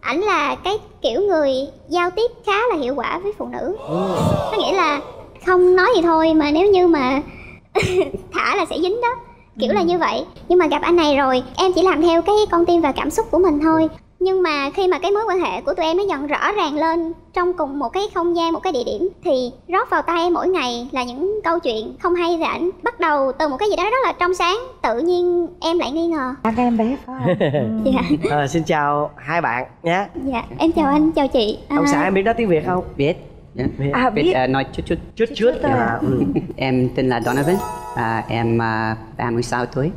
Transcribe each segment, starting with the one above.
Ảnh là cái kiểu người giao tiếp khá là hiệu quả với phụ nữ. Có nghĩa là không nói gì thôi mà nếu như mà thả là sẽ dính đó, kiểu là như vậy. Nhưng mà gặp anh này rồi em chỉ làm theo cái con tim và cảm xúc của mình thôi. Nhưng mà khi mà cái mối quan hệ của tụi em nó dần rõ ràng lên trong cùng một cái không gian, một cái địa điểm, thì rót vào tay em mỗi ngày là những câu chuyện không hay về ảnh. Bắt đầu từ một cái gì đó rất là trong sáng, tự nhiên em lại nghi ngờ. Các em bé phải không? Dạ. Xin chào hai bạn nhé. Dạ, em chào anh, chào chị. Ông xã em biết nói tiếng Việt không? Biết. Biết. Nói chút. Em tên là Donovan. Em 36 tuổi.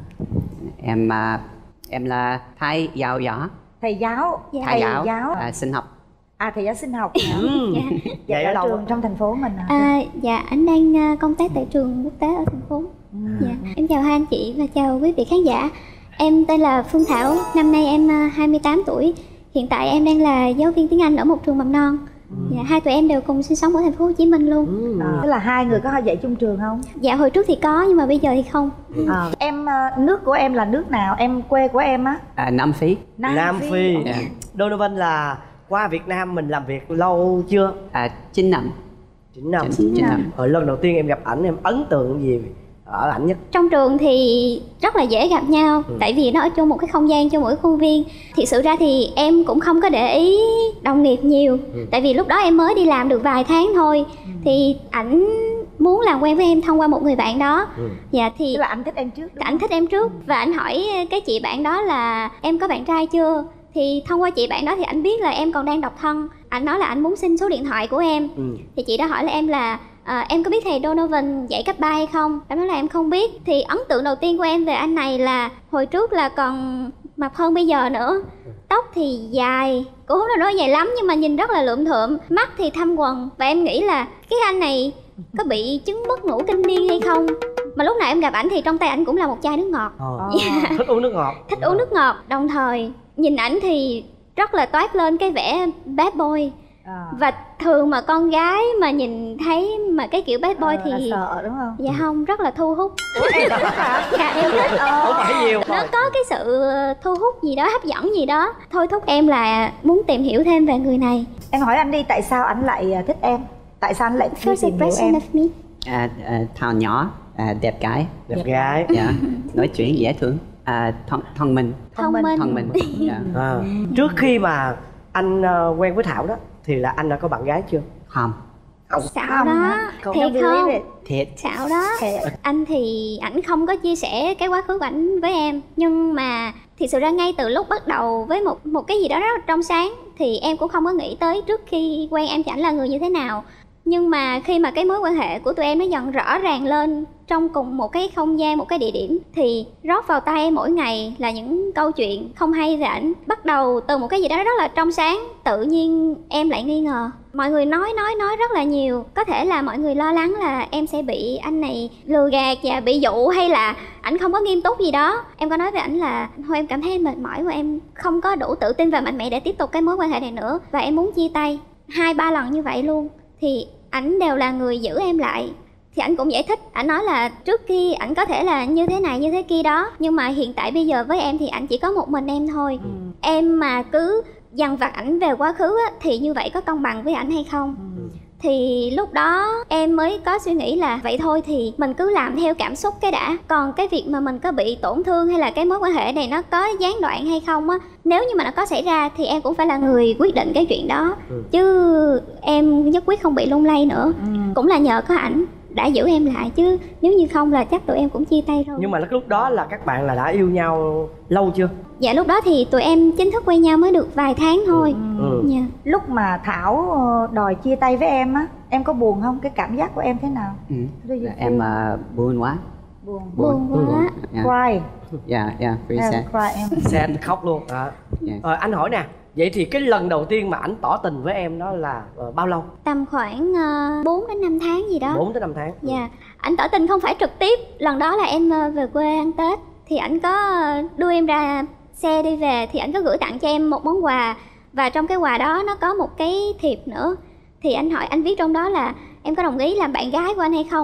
Em là thầy giáo. Thầy giáo. Dạ. Thầy giáo. Sinh học. Thầy giáo sinh học. Dạ. Vậy ở trường trong thành phố mình hả? Dạ, anh đang công tác tại trường quốc tế ở thành phố. Dạ. Em chào hai anh chị và chào quý vị khán giả. Em tên là Phương Thảo, năm nay em 28 tuổi. Hiện tại em đang là giáo viên tiếng Anh ở một trường mầm non. Dạ, hai tụi em đều cùng sinh sống ở thành phố Hồ Chí Minh luôn. Tức là hai người có dạy chung trường không? Dạ, hồi trước thì có nhưng mà bây giờ thì không. Em nước của em là nước nào? Em quê của em á? Nam Phi. Nam Phi. Yeah. Donovan là qua Việt Nam mình làm việc lâu chưa? 9 năm. 9 năm. 9 năm. Lần đầu tiên em gặp ảnh em ấn tượng gì ở ảnh nhất? Trong trường thì rất là dễ gặp nhau, tại vì nó ở chung một cái không gian, chung mỗi khuôn viên. Thực sự ra thì em cũng không có để ý đồng nghiệp nhiều, tại vì lúc đó em mới đi làm được vài tháng thôi. Thì ảnh muốn làm quen với em thông qua một người bạn đó. Dạ, thì tức là anh thích em trước. Ảnh thích em trước và ảnh hỏi cái chị bạn đó là em có bạn trai chưa. Thì thông qua chị bạn đó thì ảnh biết là em còn đang độc thân. Ảnh nói là ảnh muốn xin số điện thoại của em. Thì chị đã hỏi là em là em có biết thầy Donovan dạy cấp 3 hay không? Em nói là em không biết. Thì ấn tượng đầu tiên của em về anh này là hồi trước là còn mập hơn bây giờ nữa. Tóc thì dài, cũng không nói dài lắm nhưng mà nhìn rất là lượm thượm. Mắt thì thâm quầng. Và em nghĩ là cái anh này có bị chứng mất ngủ kinh niên hay không? Mà lúc nào em gặp ảnh thì trong tay ảnh cũng là một chai nước ngọt. Thích uống nước ngọt. Thích uống nước ngọt. Đồng thời nhìn ảnh thì rất là toát lên cái vẻ bad boy. Và thường mà con gái mà nhìn thấy mà cái kiểu bad boy thì là sợ đúng không? Dạ không, rất là thu hút. Em thích hả? Dạ em thích. Không phải nhiều. Nó có cái sự thu hút gì đó, hấp dẫn gì đó, thôi thúc em là muốn tìm hiểu thêm về người này. Em hỏi anh đi, tại sao anh lại thích em? Tại sao anh lại First tìm hiểu impression em? of me. Thảo nhỏ, đẹp gái. Đẹp gái. Dạ. Nói chuyện dễ thương. Thông minh. Thông minh. Dạ. Trước khi mà anh quen với Thảo đó thì là anh đã có bạn gái chưa? Không. Xạo đó. Thiệt không? Thiệt. Xạo đó. Anh thì ảnh không có chia sẻ cái quá khứ của ảnh với em. Nhưng mà thực sự ra ngay từ lúc bắt đầu với một cái gì đó rất là trong sáng thì em cũng không có nghĩ tới trước khi quen em thì ảnh là người như thế nào. Nhưng mà khi mà cái mối quan hệ của tụi em nó dần rõ ràng lên trong cùng một cái không gian, một cái địa điểm, thì rót vào tay em mỗi ngày là những câu chuyện không hay về ảnh. Bắt đầu từ một cái gì đó rất là trong sáng, tự nhiên em lại nghi ngờ. Mọi người nói rất là nhiều. Có thể là mọi người lo lắng là em sẽ bị anh này lừa gạt và bị dụ, hay là ảnh không có nghiêm túc gì đó. Em có nói với ảnh là thôi em cảm thấy mệt mỏi và em không có đủ tự tin và mạnh mẽ để tiếp tục cái mối quan hệ này nữa, và em muốn chia tay 2-3 lần như vậy luôn. Thì ảnh đều là người giữ em lại. Thì ảnh cũng giải thích, ảnh nói là trước khi ảnh có thể là như thế này như thế kia đó, nhưng mà hiện tại bây giờ với em thì ảnh chỉ có một mình em thôi. Em mà cứ dằn vặt ảnh về quá khứ á, thì như vậy có công bằng với ảnh hay không? Thì lúc đó em mới có suy nghĩ là vậy thôi thì mình cứ làm theo cảm xúc cái đã. Còn cái việc mà mình có bị tổn thương hay là cái mối quan hệ này nó có gián đoạn hay không á, nếu như mà nó có xảy ra thì em cũng phải là người quyết định cái chuyện đó. Chứ em nhất quyết không bị lung lay nữa. Cũng là nhờ có ảnh đã giữ em lại, chứ nếu như không là chắc tụi em cũng chia tay rồi. Nhưng mà lúc đó là các bạn là đã yêu nhau lâu chưa? Dạ lúc đó thì tụi em chính thức quen nhau mới được vài tháng thôi. Dạ. Lúc mà Thảo đòi chia tay với em á, em có buồn không? Cái cảm giác của em thế nào? Em buồn quá. Buồn quá. Cry. Dạ, very sad. Cry em. Sad, khóc luôn. Anh hỏi nè, vậy thì cái lần đầu tiên mà ảnh tỏ tình với em đó là bao lâu? Tầm khoảng 4 đến 5 tháng gì đó. 4 đến 5 tháng. Dạ. Ảnh tỏ tình không phải trực tiếp. Lần đó là em về quê ăn Tết, thì ảnh có đưa em ra xe đi về, thì ảnh có gửi tặng cho em một món quà. Và trong cái quà đó nó có một cái thiệp nữa. Thì anh hỏi, anh viết trong đó là em có đồng ý làm bạn gái của anh hay không?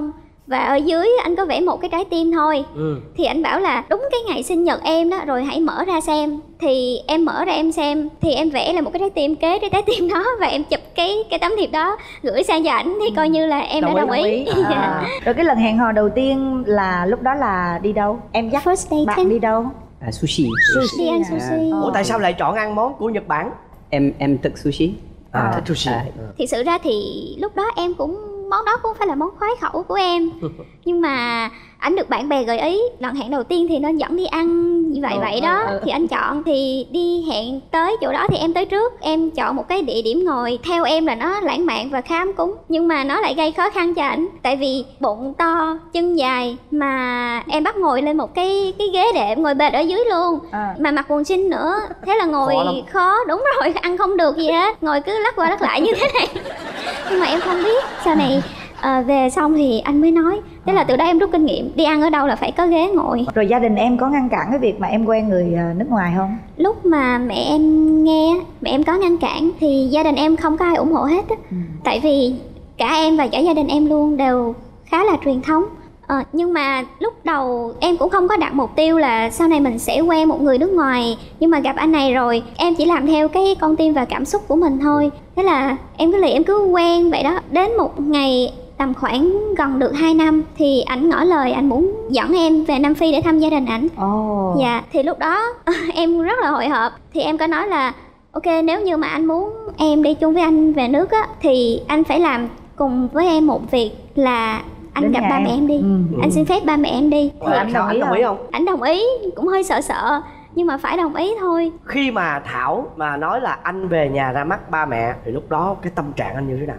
và ở dưới anh có vẽ một cái trái tim thôi. Thì anh bảo là đúng cái ngày sinh nhật em đó, rồi hãy mở ra xem. Thì em mở ra em xem, thì em vẽ là một cái trái tim kế cái trái tim đó, và em chụp cái tấm thiệp đó gửi sang cho ảnh, thì coi như là em đã đồng ý. Rồi cái lần hẹn hò đầu tiên là lúc đó là đi đâu? Em dắt First bạn date đi đâu? Sushi. đi ăn sushi. Ủa tại sao lại chọn ăn món của Nhật Bản? Em thích sushi. Thích sushi. Thiệt sự ra thì lúc đó em cũng, món đó cũng phải là món khoái khẩu của em. Nhưng mà ảnh được bạn bè gợi ý, lần hẹn đầu tiên thì nên dẫn đi ăn như vậy đó. Thì anh chọn, thì đi hẹn tới chỗ đó thì em tới trước. Em chọn một cái địa điểm ngồi, theo em là nó lãng mạn và khá ấm cúng. Nhưng mà nó lại gây khó khăn cho ảnh. Tại vì bụng to, chân dài, mà em bắt ngồi lên một cái ghế đệm, ngồi bệt ở dưới luôn. Mà mặc quần jean nữa. Thế là ngồi khó, đúng rồi, ăn không được gì hết. Ngồi cứ lắc qua lắc lại như thế này. Nhưng mà em không biết. Sau này về xong thì anh mới nói. Thế là từ đó em rút kinh nghiệm, đi ăn ở đâu là phải có ghế ngồi. Rồi gia đình em có ngăn cản cái việc mà em quen người nước ngoài không? Lúc mà mẹ em nghe, mẹ em có ngăn cản, thì gia đình em không có ai ủng hộ hết á. Tại vì cả em và cả gia đình em luôn đều khá là truyền thống. Nhưng mà lúc đầu em cũng không có đặt mục tiêu là sau này mình sẽ quen một người nước ngoài. Nhưng mà gặp anh này rồi, em chỉ làm theo cái con tim và cảm xúc của mình thôi. Thế là em cứ quen vậy đó. Đến một ngày tầm khoảng gần được 2 năm thì ảnh ngỏ lời ảnh muốn dẫn em về Nam Phi để thăm gia đình ảnh. Dạ, thì lúc đó em rất là hồi hộp. Thì em có nói là ok, nếu như mà anh muốn em đi chung với anh về nước á, thì anh phải làm cùng với em một việc là anh đến gặp ba mẹ em đi. Anh xin phép ba mẹ em đi. Thì anh đồng ý không? Anh đồng ý, cũng hơi sợ nhưng mà phải đồng ý thôi. Khi mà Thảo mà nói là anh về nhà ra mắt ba mẹ, thì lúc đó cái tâm trạng anh như thế nào?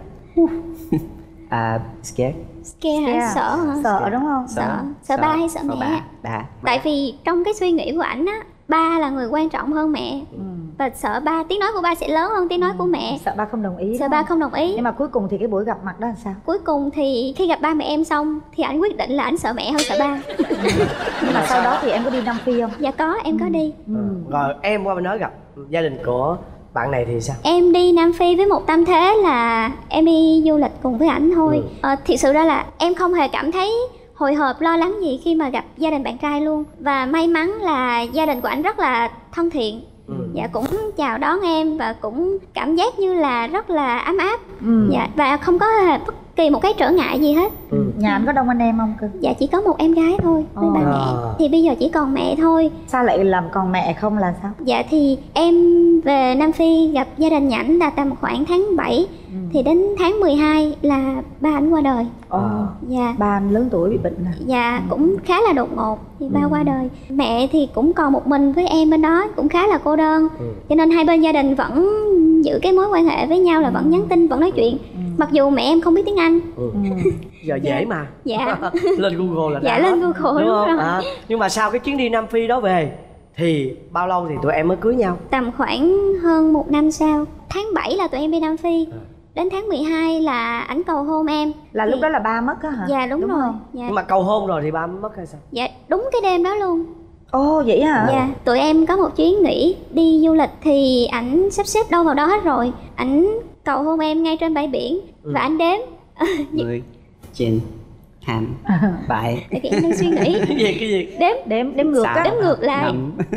Scared. Hả? Sợ hả? Sợ đúng không? Sợ ba hay sợ mẹ? Ba. Tại vì trong cái suy nghĩ của ảnh á, ba là người quan trọng hơn mẹ. Và sợ ba, tiếng nói của ba sẽ lớn hơn tiếng nói của mẹ. Sợ ba không đồng ý. Sợ ba không đồng ý. Nhưng mà cuối cùng thì cái buổi gặp mặt đó là sao? Cuối cùng thì khi gặp ba mẹ em xong thì ảnh quyết định là ảnh sợ mẹ hơn sợ ba. Nhưng mà sau đó thì em có đi Nam Phi không? Dạ có, em có đi. Rồi em qua bên đó gặp gia đình của bạn này thì sao? Em đi Nam Phi với một tâm thế là em đi du lịch cùng với ảnh thôi. Thiệt sự ra là em không hề cảm thấy hồi hộp lo lắng gì khi mà gặp gia đình bạn trai luôn. Và may mắn là gia đình của ảnh rất là thân thiện. Dạ, cũng chào đón em và cũng cảm giác như là rất là ấm áp. Dạ, và không có bất kỳ một cái trở ngại gì hết. Nhà anh có đông anh em không cưng? Dạ chỉ có một em gái thôi với ba mẹ. Thì bây giờ chỉ còn mẹ thôi. Sao lại làm còn mẹ không là sao? Dạ thì em về Nam Phi gặp gia đình ảnh là tầm khoảng tháng 7. Thì đến tháng 12 là ba ảnh qua đời. Dạ. Ba anh lớn tuổi bị bệnh nè. Dạ, cũng khá là đột ngột thì ba qua đời. Mẹ thì cũng còn một mình với em bên đó, cũng khá là cô đơn. Cho nên hai bên gia đình vẫn giữ cái mối quan hệ với nhau, là vẫn nhắn tin, vẫn nói chuyện. Mặc dù mẹ em không biết tiếng Anh. Giờ dễ mà. Dạ. Lên Google là dạ ra. Lên Google đúng không? rồi. Nhưng mà sau cái chuyến đi Nam Phi đó về thì bao lâu thì tụi em mới cưới nhau? Tầm khoảng hơn 1 năm sau. Tháng 7 là tụi em đi Nam Phi. Đến tháng 12 là ảnh cầu hôn em. Là lúc đó là ba mất á hả? Dạ đúng rồi. Dạ. Nhưng mà cầu hôn rồi thì ba mới mất hay sao? Dạ đúng cái đêm đó luôn. Ồ vậy hả? Dạ, tụi em có một chuyến nghỉ đi du lịch thì ảnh sắp xếp đâu vào đó hết rồi. Ảnh cầu hôn em ngay trên bãi biển. Và ảnh đếm 10, 9, 2, 7. Tại vì em đang suy nghĩ. Cái gì? Đếm ngược á. Đếm ngược lại.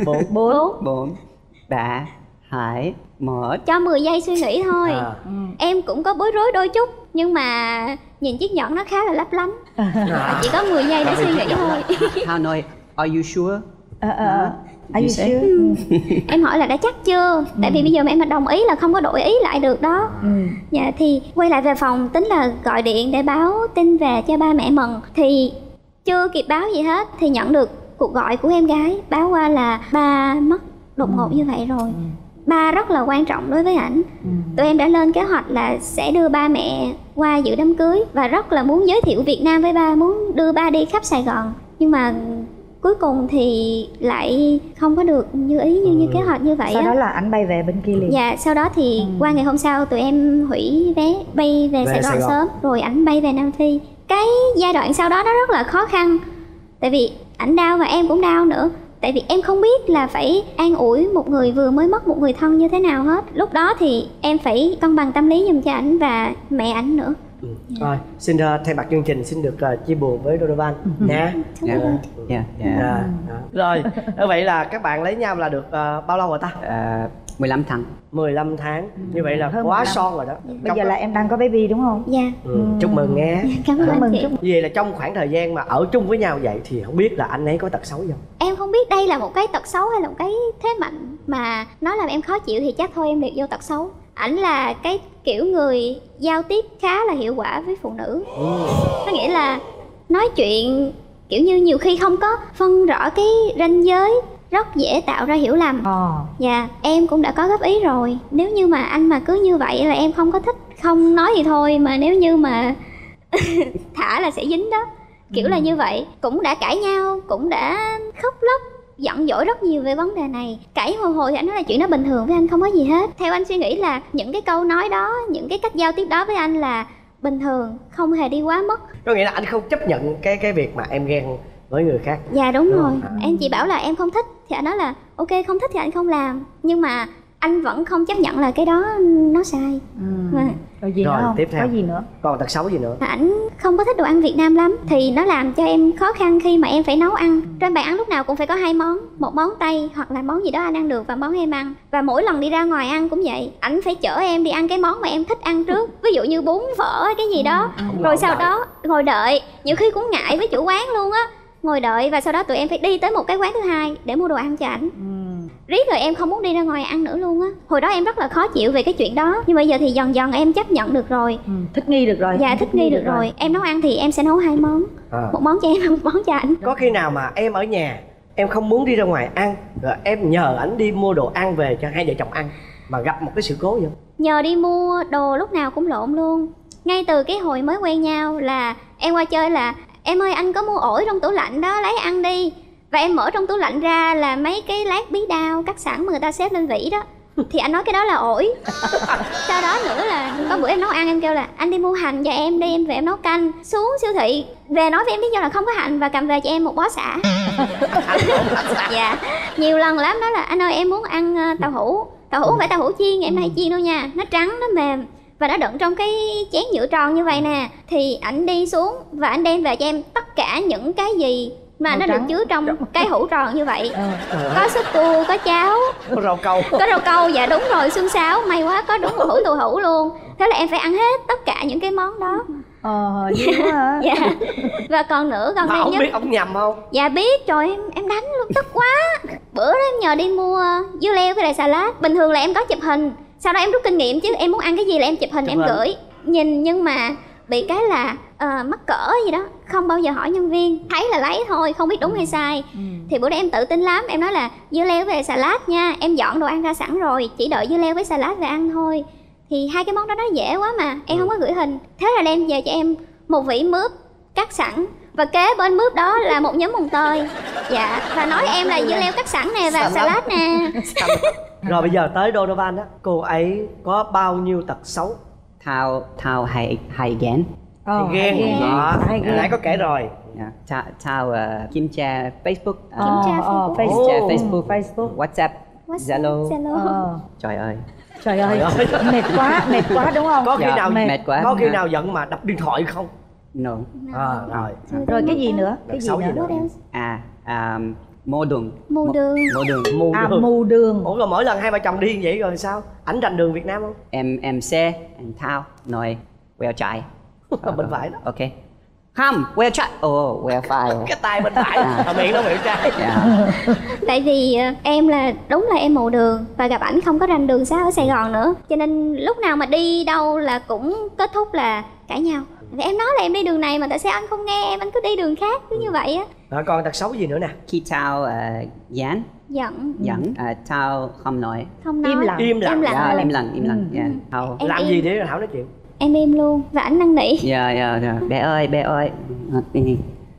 4, 3, 2, 1. Cho 10 giây suy nghĩ thôi. Em cũng có bối rối đôi chút, nhưng mà nhìn chiếc nhẫn nó khá là lấp lánh. Chỉ có 10 giây để suy nghĩ thôi. How nói, are you sure? Are you sure? Em hỏi là đã chắc chưa? Tại vì bây giờ mà em mà đồng ý là không có đổi ý lại được đó. Dạ thì quay lại về phòng, tính là gọi điện để báo tin về cho ba mẹ mừng. Thì chưa kịp báo gì hết thì nhận được cuộc gọi của em gái báo qua là ba mất đột ngột như vậy rồi. Ba rất là quan trọng đối với ảnh. Tụi em đã lên kế hoạch là sẽ đưa ba mẹ qua dự đám cưới và rất là muốn giới thiệu Việt Nam với ba, muốn đưa ba đi khắp Sài Gòn. Nhưng mà cuối cùng thì lại không có được như ý như kế hoạch như vậy. Sau đó là anh bay về bên kia liền. Dạ, sau đó thì qua ngày hôm sau tụi em hủy vé bay về Sài Gòn sớm, rồi ảnh bay về Nam Phi. Cái giai đoạn sau đó nó rất là khó khăn. Tại vì ảnh đau và em cũng đau nữa. Tại vì em không biết là phải an ủi một người vừa mới mất một người thân như thế nào hết. Lúc đó thì em phải cân bằng tâm lý giùm cho ảnh và mẹ ảnh nữa. Rồi, xin thay mặt chương trình xin được chia buồn với Donovan nha. Dạ. Dạ. Dạ. Rồi, vậy là các bạn lấy nhau là được bao lâu rồi ta? 15 tháng. 15 tháng. Như vậy là Hơn quá 15. son rồi đó. Bây giờ là em đang có baby đúng không? Dạ. Chúc mừng nghe. Cảm ơn anh chị. Vậy là trong khoảng thời gian mà ở chung với nhau vậy thì không biết là anh ấy có tật xấu gì không? Em không biết đây là một cái tật xấu hay là một cái thế mạnh mà nó làm em khó chịu thì chắc thôi em liệt vô tật xấu. Ảnh là cái kiểu người giao tiếp khá là hiệu quả với phụ nữ. Có nghĩa là nói chuyện kiểu như nhiều khi không có phân rõ cái ranh giới, rất dễ tạo ra hiểu lầm. Dạ, em cũng đã có góp ý rồi. Nếu như mà anh mà cứ như vậy là em không có thích. Không nói thì thôi, mà nếu như mà thả là sẽ dính đó. Kiểu là như vậy. Cũng đã cãi nhau, cũng đã khóc lóc, giận dỗi rất nhiều về vấn đề này. Cãi hồi thì anh nói là chuyện đó bình thường với anh, không có gì hết. Theo anh suy nghĩ là những cái câu nói đó, những cái cách giao tiếp đó với anh là bình thường, không hề đi quá mức. Có nghĩa là anh không chấp nhận cái việc mà em ghen với người khác. Dạ đúng rồi. Em chỉ bảo là em không thích thì anh nói là ok, không thích thì anh không làm. Nhưng mà anh vẫn không chấp nhận là cái đó nó sai. Rồi gì Rồi, nữa không? tiếp theo. Có gì nữa? Còn tật xấu gì nữa? Ảnh không có thích đồ ăn Việt Nam lắm, thì nó làm cho em khó khăn khi mà em phải nấu ăn. Trên bàn ăn lúc nào cũng phải có 2 món, một món Tây hoặc là món gì đó anh ăn được và món em ăn. Và mỗi lần đi ra ngoài ăn cũng vậy, ảnh phải chở em đi ăn cái món mà em thích ăn trước. Ví dụ như bún phở cái gì đó, rồi sau đó ngồi đợi. Nhiều khi cũng ngại với chủ quán luôn á, ngồi đợi và sau đó tụi em phải đi tới một cái quán thứ hai để mua đồ ăn cho ảnh. Riết rồi em không muốn đi ra ngoài ăn nữa luôn á. Hồi đó em rất là khó chịu về cái chuyện đó, nhưng bây giờ thì dần dần em chấp nhận được rồi. Thích nghi được rồi. Dạ, thích nghi được rồi. Em nấu ăn thì em sẽ nấu 2 món, một món cho em, một món cho ảnh. Có khi nào mà em ở nhà em không muốn đi ra ngoài ăn, rồi em nhờ ảnh đi mua đồ ăn về cho hai vợ chồng ăn mà gặp một cái sự cố gì không? Nhờ đi mua đồ lúc nào cũng lộn luôn. Ngay từ cái hồi mới quen nhau là em qua chơi là em ơi anh có mua ổi trong tủ lạnh đó, lấy ăn đi. Và em mở trong tủ lạnh ra là mấy cái lát bí đao cắt sẵn mà người ta xếp lên vỉ đó. Thì anh nói cái đó là ổi. Sau đó nữa là có bữa em nấu ăn em kêu là anh đi mua hành cho em đi, em về em nấu canh. Xuống siêu thị về nói với em lý do là không có hành và cầm về cho em một bó sả. Dạ, nhiều lần lắm. Đó là anh ơi em muốn ăn tàu hũ. Tàu hũ không phải tàu hũ chiên, em hay chiên đâu nha. Nó trắng, nó mềm và nó đựng trong cái chén nhựa tròn như vậy nè. Thì ảnh đi xuống và ảnh đem về cho em tất cả những cái gì mà màu nó trắng. được chứa trong cái hũ tròn như vậy. Có súp cua, có cháo, Có rau câu. có rau câu. Dạ đúng rồi, xương sáo. May quá có đúng một hũ tù hũ luôn. Thế là em phải ăn hết tất cả những cái món đó. Dữ quá hả? Dạ. Và còn nữa, gần Mà đây ông nhất. biết ông nhầm không? Dạ biết, trời em đánh luôn, tức quá. Bữa đó em nhờ đi mua dưa leo với lại salad. Bình thường là em có chụp hình, sau đó em rút kinh nghiệm chứ em muốn ăn cái gì là em chụp hình em gửi. Nhìn nhưng mà bị cái là mắc cỡ gì đó, không bao giờ hỏi nhân viên, thấy là lấy thôi, không biết đúng hay sai. Thì bữa đó em tự tin lắm, em nói là dưa leo với salad nha, em dọn đồ ăn ra sẵn rồi, chỉ đợi dưa leo với salad về ăn thôi. Thì hai cái món đó nó dễ quá mà em không có gửi hình. Thế là đem về cho em một vỉ mướp cắt sẵn, và kế bên mướp đó là một nhúm mùng tơi. Dạ, và nói em là dưa leo cắt sẵn nè và salad nè. Rồi bây giờ tới Donovan á, cô ấy có bao nhiêu tật xấu? Thao hay ghen. Ghen. Hay ghen. Nãy có kể rồi. Thao kiểm tra Facebook, Facebook, WhatsApp, Zalo. Trời ơi. Trời ơi, mệt quá đúng không? Có khi nào mệt quá. Có khi nào giận mà đập điện thoại không? No. Rồi. Rồi cái gì nữa? Cái gì xấu gì nữa? nữa? Mua đường. Mù đường. Mù đường. Ủa rồi mỗi lần hai vợ chồng đi vậy rồi sao? Ảnh rành đường Việt Nam không? Em xe, anh Thao nói quẹo trái. Bên phải đó. Ok. Không, quẹo trái. Quẹo phải. Cái tay bên phải, miệng nó quẹo trái. Tại vì em là đúng là em mù đường và gặp ảnh không có rành đường xá ở Sài Gòn nữa, cho nên lúc nào mà đi đâu là cũng kết thúc là cãi nhau. Vì em nói là em đi đường này mà tại sao anh không nghe em, anh cứ đi đường khác, cứ như vậy á. Còn tật xấu gì nữa nè? Khi Thao giận, Thao không nói. Không nói. Im lặng. Im lặng. Thao làm gì để Thảo nói chuyện? Em im luôn và ảnh năn nỉ. Dạ. Bé ơi. Nothing.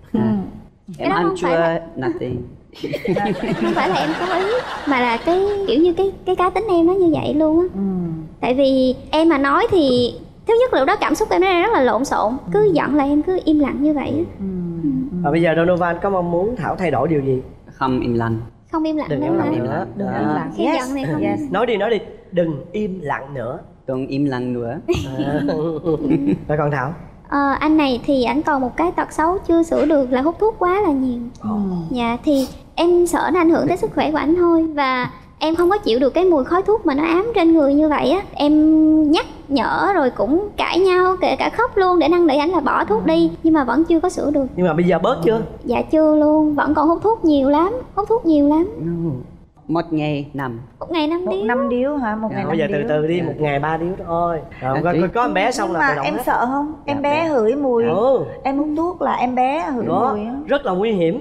Em ăn chưa? Nothing. Không phải là em cố ý, mà là cái kiểu như cái cá tính em nó như vậy luôn á. Tại vì em mà nói thì thứ nhất là lúc đó cảm xúc em nó rất là lộn xộn, cứ giận là em cứ im lặng như vậy á. Và bây giờ Donovan có mong muốn Thảo thay đổi điều gì? Không im lặng. Không im lặng Đừng nữa im hả? lặng nữa. Đừng im lặng. Khi giận này không. Nói đi. đừng im lặng nữa. Đừng im lặng nữa. Rồi còn Thảo? Anh này thì ảnh còn một cái tật xấu chưa sửa được là hút thuốc quá là nhiều. Dạ thì em sợ nó ảnh hưởng tới sức khỏe của ảnh thôi. Và em không có chịu được cái mùi khói thuốc mà nó ám trên người như vậy á. Em nhắc nhở rồi cũng cãi nhau, kể cả khóc luôn để năn nỉ ảnh là bỏ thuốc đi, nhưng mà vẫn chưa có sửa được. Nhưng mà bây giờ bớt chưa? Dạ chưa luôn, vẫn còn hút thuốc nhiều lắm. Một ngày 5. Một ngày 5 điếu. 5 điếu hả? Một ngày 5 Bây giờ điếu. từ từ đi, một ngày 3 điếu thôi. Rồi có em bé xong Nhưng là mà tự động em hết. sợ không? Em bé hửi mùi. Em hút thuốc là em bé hửi Đó, mùi á. rất là nguy hiểm.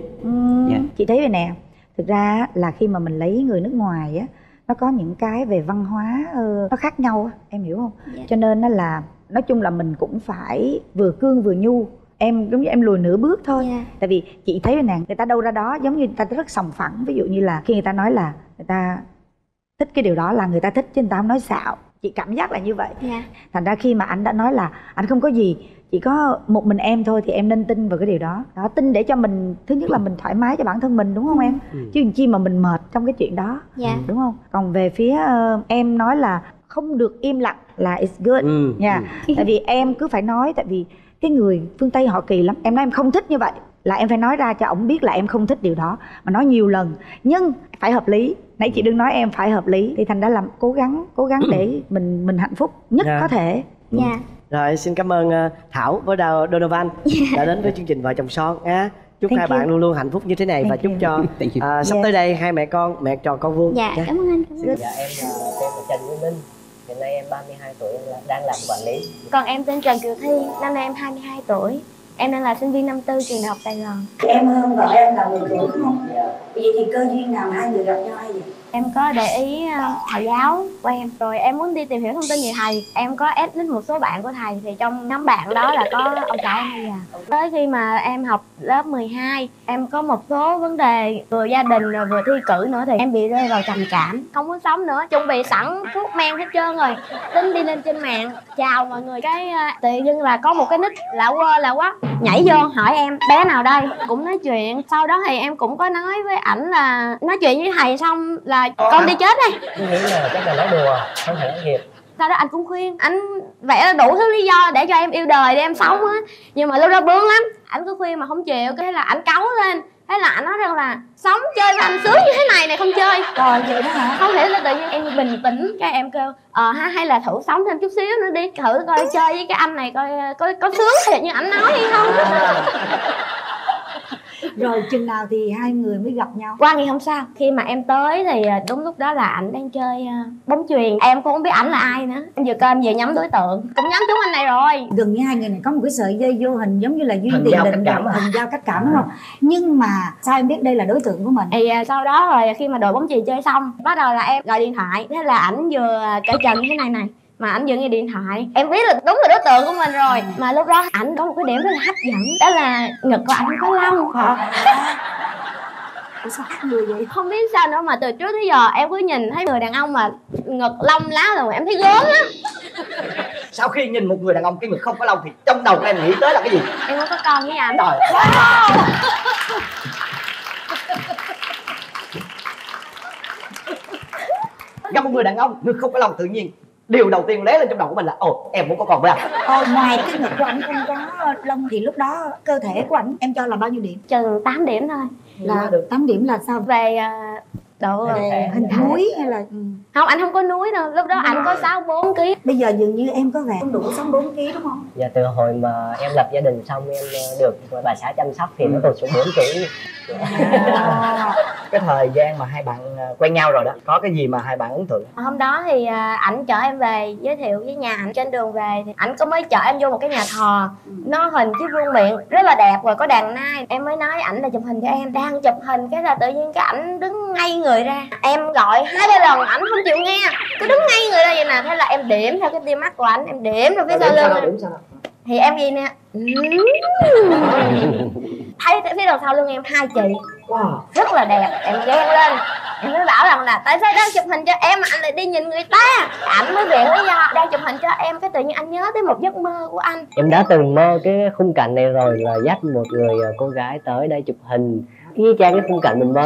Chị thấy vậy nè, thực ra là khi mà mình lấy người nước ngoài á, nó có những cái về văn hóa nó khác nhau á, em hiểu không? Cho nên nó là nói chung là mình cũng phải vừa cương vừa nhu. Em giống như em lùi nửa bước thôi. Tại vì chị thấy nè, người ta đâu ra đó giống như người ta rất sòng phẳng. Ví dụ như là khi người ta nói là người ta thích cái điều đó là người ta thích, chứ người ta không nói xạo. Chị cảm giác là như vậy. Thành ra khi mà anh đã nói là anh không có gì, chỉ có một mình em thôi, thì em nên tin vào cái điều đó. Tin để cho mình, thứ nhất là mình thoải mái cho bản thân mình, đúng không em? Chứ làm chi mà mình mệt trong cái chuyện đó, đúng không? Còn về phía em nói là không được im lặng là it's good nha. Tại vì em cứ phải nói, tại vì cái người phương Tây họ kỳ lắm. Em nói em không thích như vậy là em phải nói ra cho ổng biết là em không thích điều đó, mà nói nhiều lần, nhưng phải hợp lý. Nãy chị đừng nói em phải hợp lý, thì thành ra là cố gắng để mình hạnh phúc nhất có thể. Rồi xin cảm ơn Thảo với Donovan đã đến với chương trình Vợ Chồng Son nha. Chúc hai bạn luôn luôn hạnh phúc như thế này. Và chúc cho sắp tới đây hai mẹ con, mẹ tròn con vuông. Dạ cảm ơn anh. Dạ em tên là Trần Nguyễn Minh. Hiện nay em 32 tuổi, em đang làm quản lý. Còn em tên Trần Kiều Thi, năm nay em 22 tuổi. Em đang là sinh viên năm 4 trường đại học Sài Gòn. Em hơn vợ em là 10 tuổi đúng không? Vậy thì cơ duyên nào mà hai người gặp nhau hay vậy? Em có để ý thầy giáo của em, rồi em muốn đi tìm hiểu thông tin về thầy. Em có add list một số bạn của thầy, thì trong nhóm bạn đó là có ông xã em bây giờ. Tới khi mà em học lớp 12, em có một số vấn đề vừa gia đình rồi vừa thi cử nữa, thì em bị rơi vào trầm cảm, không muốn sống nữa, chuẩn bị sẵn thuốc men hết trơn rồi, tính đi lên trên mạng chào mọi người. Cái tự dưng là có một cái nick lạ quá nhảy vô hỏi em bé nào đây, cũng nói chuyện. Sau đó thì em cũng có nói với ảnh là nói chuyện với thầy xong là con đi chết đây. Tôi nghĩ là chắc là nói đùa, không phải nói thiệt. Sau đó anh cũng khuyên, anh vẽ đủ thứ lý do để cho em yêu đời, để em sống á. Nhưng mà lúc đó bướng lắm, anh cứ khuyên mà không chịu. Cái là anh cáu lên, thế là anh nói rằng là sống chơi với anh sướng như thế này không chơi. Rồi vậy đó hả? Không thể là tự nhiên em bình tĩnh, cái em kêu hay là thử sống thêm chút xíu nữa đi, thử coi chơi với cái anh này coi có sướng thiệt như ảnh nói hay không. Rồi chừng nào thì hai người mới gặp nhau? Qua ngày hôm sau, khi mà em tới thì đúng lúc đó là ảnh đang chơi bóng chuyền. Em cũng không biết ảnh là ai nữa. Em vừa coi em vừa nhắm đối tượng, cũng nhắm trúng anh này rồi. Gần như hai người này có một cái sợi dây vô hình, giống như là duyên Thần tiền giao định cách cảm à? thần giao cách cảm, đúng không? Nhưng mà sao em biết đây là đối tượng của mình? Thì sau đó rồi khi mà đội bóng chuyền chơi xong, bắt đầu là em gọi điện thoại. Thế là ảnh vừa cởi trần như thế này mà ảnh vừa nghe điện thoại, em biết là đúng là đối tượng của mình rồi. Mà lúc đó ảnh có một cái điểm rất là hấp dẫn, đó là ngực của ảnh có lông. Sao khác người vậy? Không biết sao nữa mà từ trước tới giờ em cứ nhìn thấy người đàn ông mà ngực lông lá rồi em thấy gớm á. Sau khi nhìn một người đàn ông cái ngực không có lông thì trong đầu em nghĩ tới là cái gì? Em không có con với anh. Trời. Gặp một người đàn ông ngực không có lông, tự nhiên điều đầu tiên lóe lên trong đầu của mình là ồ, em muốn có con với anh. Ngoài cái ngực của anh không có lông thì lúc đó cơ thể của anh em cho là bao nhiêu điểm? Chừng 8 điểm thôi. Là 8 điểm là sao? Về độ Hình núi hay là không, anh không có núi đâu, lúc đó anh có 64 kg. bây giờ dường như em có vẻ không đủ 64 kg đúng không? Dạ từ hồi mà em lập gia đình xong em được bà xã chăm sóc thì nó tụt xuống 4 kg. Cái thời gian mà hai bạn quen nhau rồi đó, có cái gì mà hai bạn ấn tượng? Hôm đó thì ảnh chở em về, giới thiệu với nhà ảnh. Trên đường về thì ảnh có mới chở em vô một cái nhà thờ, nó hình chiếc vương miện rất là đẹp, rồi có đàn nai. Em mới nói ảnh là chụp hình cho em, đang chụp hình cái là tự nhiên cái ảnh đứng ngay người ra. Em gọi 2-3 lần ảnh không chịu nghe, cứ đứng ngay người ra vậy nè. Thế là em điểm theo cái tia mắt của ảnh, em điểm rồi phía sau lưng thì em gì nè. Thấy phía đầu sau lưng em 2 chị rất là đẹp, em ghen lên. Em mới bảo rằng là tại sao đang chụp hình cho em mà anh lại đi nhìn người ta. Ảnh mới viện lý do đang chụp hình cho em, cái tự nhiên anh nhớ tới một giấc mơ của anh. Em đã từng mơ cái khung cảnh này rồi, là dắt một người cô gái tới đây chụp hình, y chang cái khung cảnh mình mơ luôn.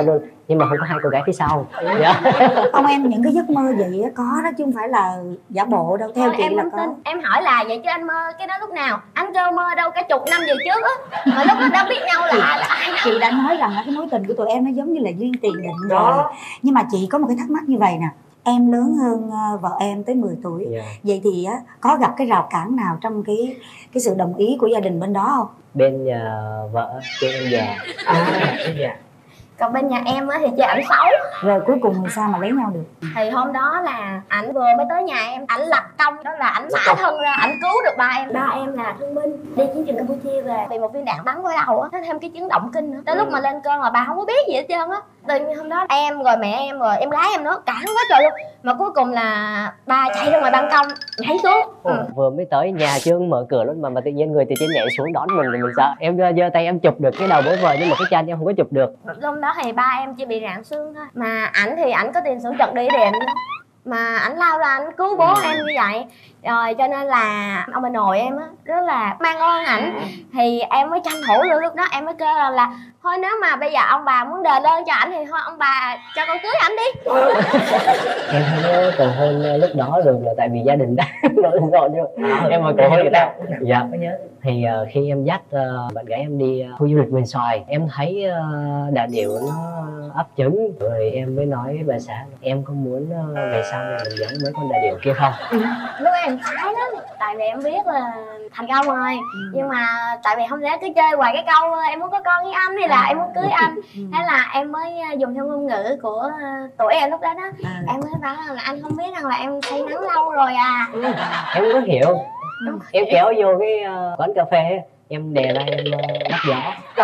nhưng mà không có hai cô gái phía sau. Dạ. Ông em những cái giấc mơ vậy á, có đó chứ không phải là giả bộ đâu. Theo chị em là không có. tin. Em hỏi là vậy chứ anh mơ cái đó lúc nào? Anh kêu mơ đâu cả chục năm về trước á, mà lúc đó đã biết nhau là ai. Chị đã nói rằng là cái mối tình của tụi em nó giống như là duyên tiền định rồi. Nhưng mà chị có một cái thắc mắc như vậy nè, em lớn hơn vợ em tới 10 tuổi. Vậy thì á, có gặp cái rào cản nào trong cái sự đồng ý của gia đình bên đó không? Bên nhà vợ kêu em già. Còn bên nhà em á thì chơi ảnh xấu. Rồi cuối cùng thì sao mà lấy nhau được? Thì hôm đó là ảnh vừa mới tới nhà em, ảnh lập công đó là ảnh xả thân ra, ảnh cứu được ba em. Ba em là thương binh đi chiến trường Campuchia về, bị một viên đạn bắn vào đầu á, thêm cái chứng động kinh nữa. Tới lúc mà lên cơn là bà không có biết gì hết trơn á. Tự nhiên hôm đó em rồi mẹ em rồi em gái em nữa cản quá trời luôn, mà cuối cùng là ba chạy ra ngoài ban công nhảy xuống. Vừa mới tới nhà chưa mở cửa luôn mà tự nhiên người từ trên nhảy xuống đón mình thì mình sợ. Em giơ tay em chụp được cái đầu bố vợ nhưng mà cái chân em không có chụp được. Lúc đó thì ba em chỉ bị rạn xương thôi, mà ảnh thì ảnh có tiền sử trật địa điểm mà ảnh lao ra ảnh cứu bố em như vậy. Rồi cho nên là ông bà nội em á rất là mang ơn ảnh, thì em mới tranh thủ luôn. Lúc đó em mới kêu là thôi nếu mà bây giờ ông bà muốn đền ơn cho ảnh thì thôi ông bà cho con cưới ảnh đi. Em không có cầu hôn lúc đó được là tại vì gia đình đã nói rồi em mà cầu hôn người ta. Dạ thì khi em dắt bạn gái em đi khu du lịch Vườn Xoài, em thấy đà điểu nó ấp trứng, rồi em mới nói với bà xã em có muốn về sau này mình giống mấy con đà điểu kia không. Lúc em thái lắm, tại vì em biết là thành công rồi, nhưng mà tại vì không lẽ cứ chơi hoài cái câu em muốn có con với anh hay là em muốn cưới anh. Thế là em mới dùng theo ngôn ngữ của tuổi em lúc đó đó, em mới bảo là anh không biết rằng là em say nắng lâu rồi à. Em không có hiểu. Em kéo vô cái quán cà phê, em đè ra em bắt gió.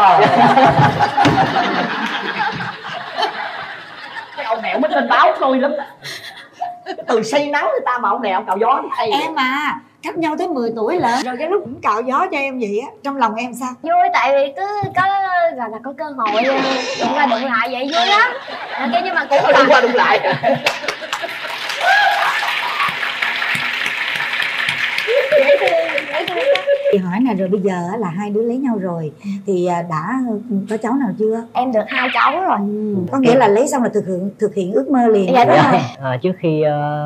Cái ông mẹo mới lên báo tôi lắm. Cái từ say nắng người ta mà ông này ông cạo gió hay em à, cách nhau tới 10 tuổi lận rồi cái lúc cũng cạo gió cho em vậy á, trong lòng em sao? Vui, tại vì cứ có gọi là có cơ hội đụng qua đụng lại vậy vui lắm. Cái nhưng mà cũng đụng qua đụng lại. Chị hỏi nè, rồi bây giờ là hai đứa lấy nhau rồi thì đã có cháu nào chưa? Em được 2 cháu rồi. Có nghĩa là lấy xong là thực hiện ước mơ liền. Dạ đúng rồi. Trước khi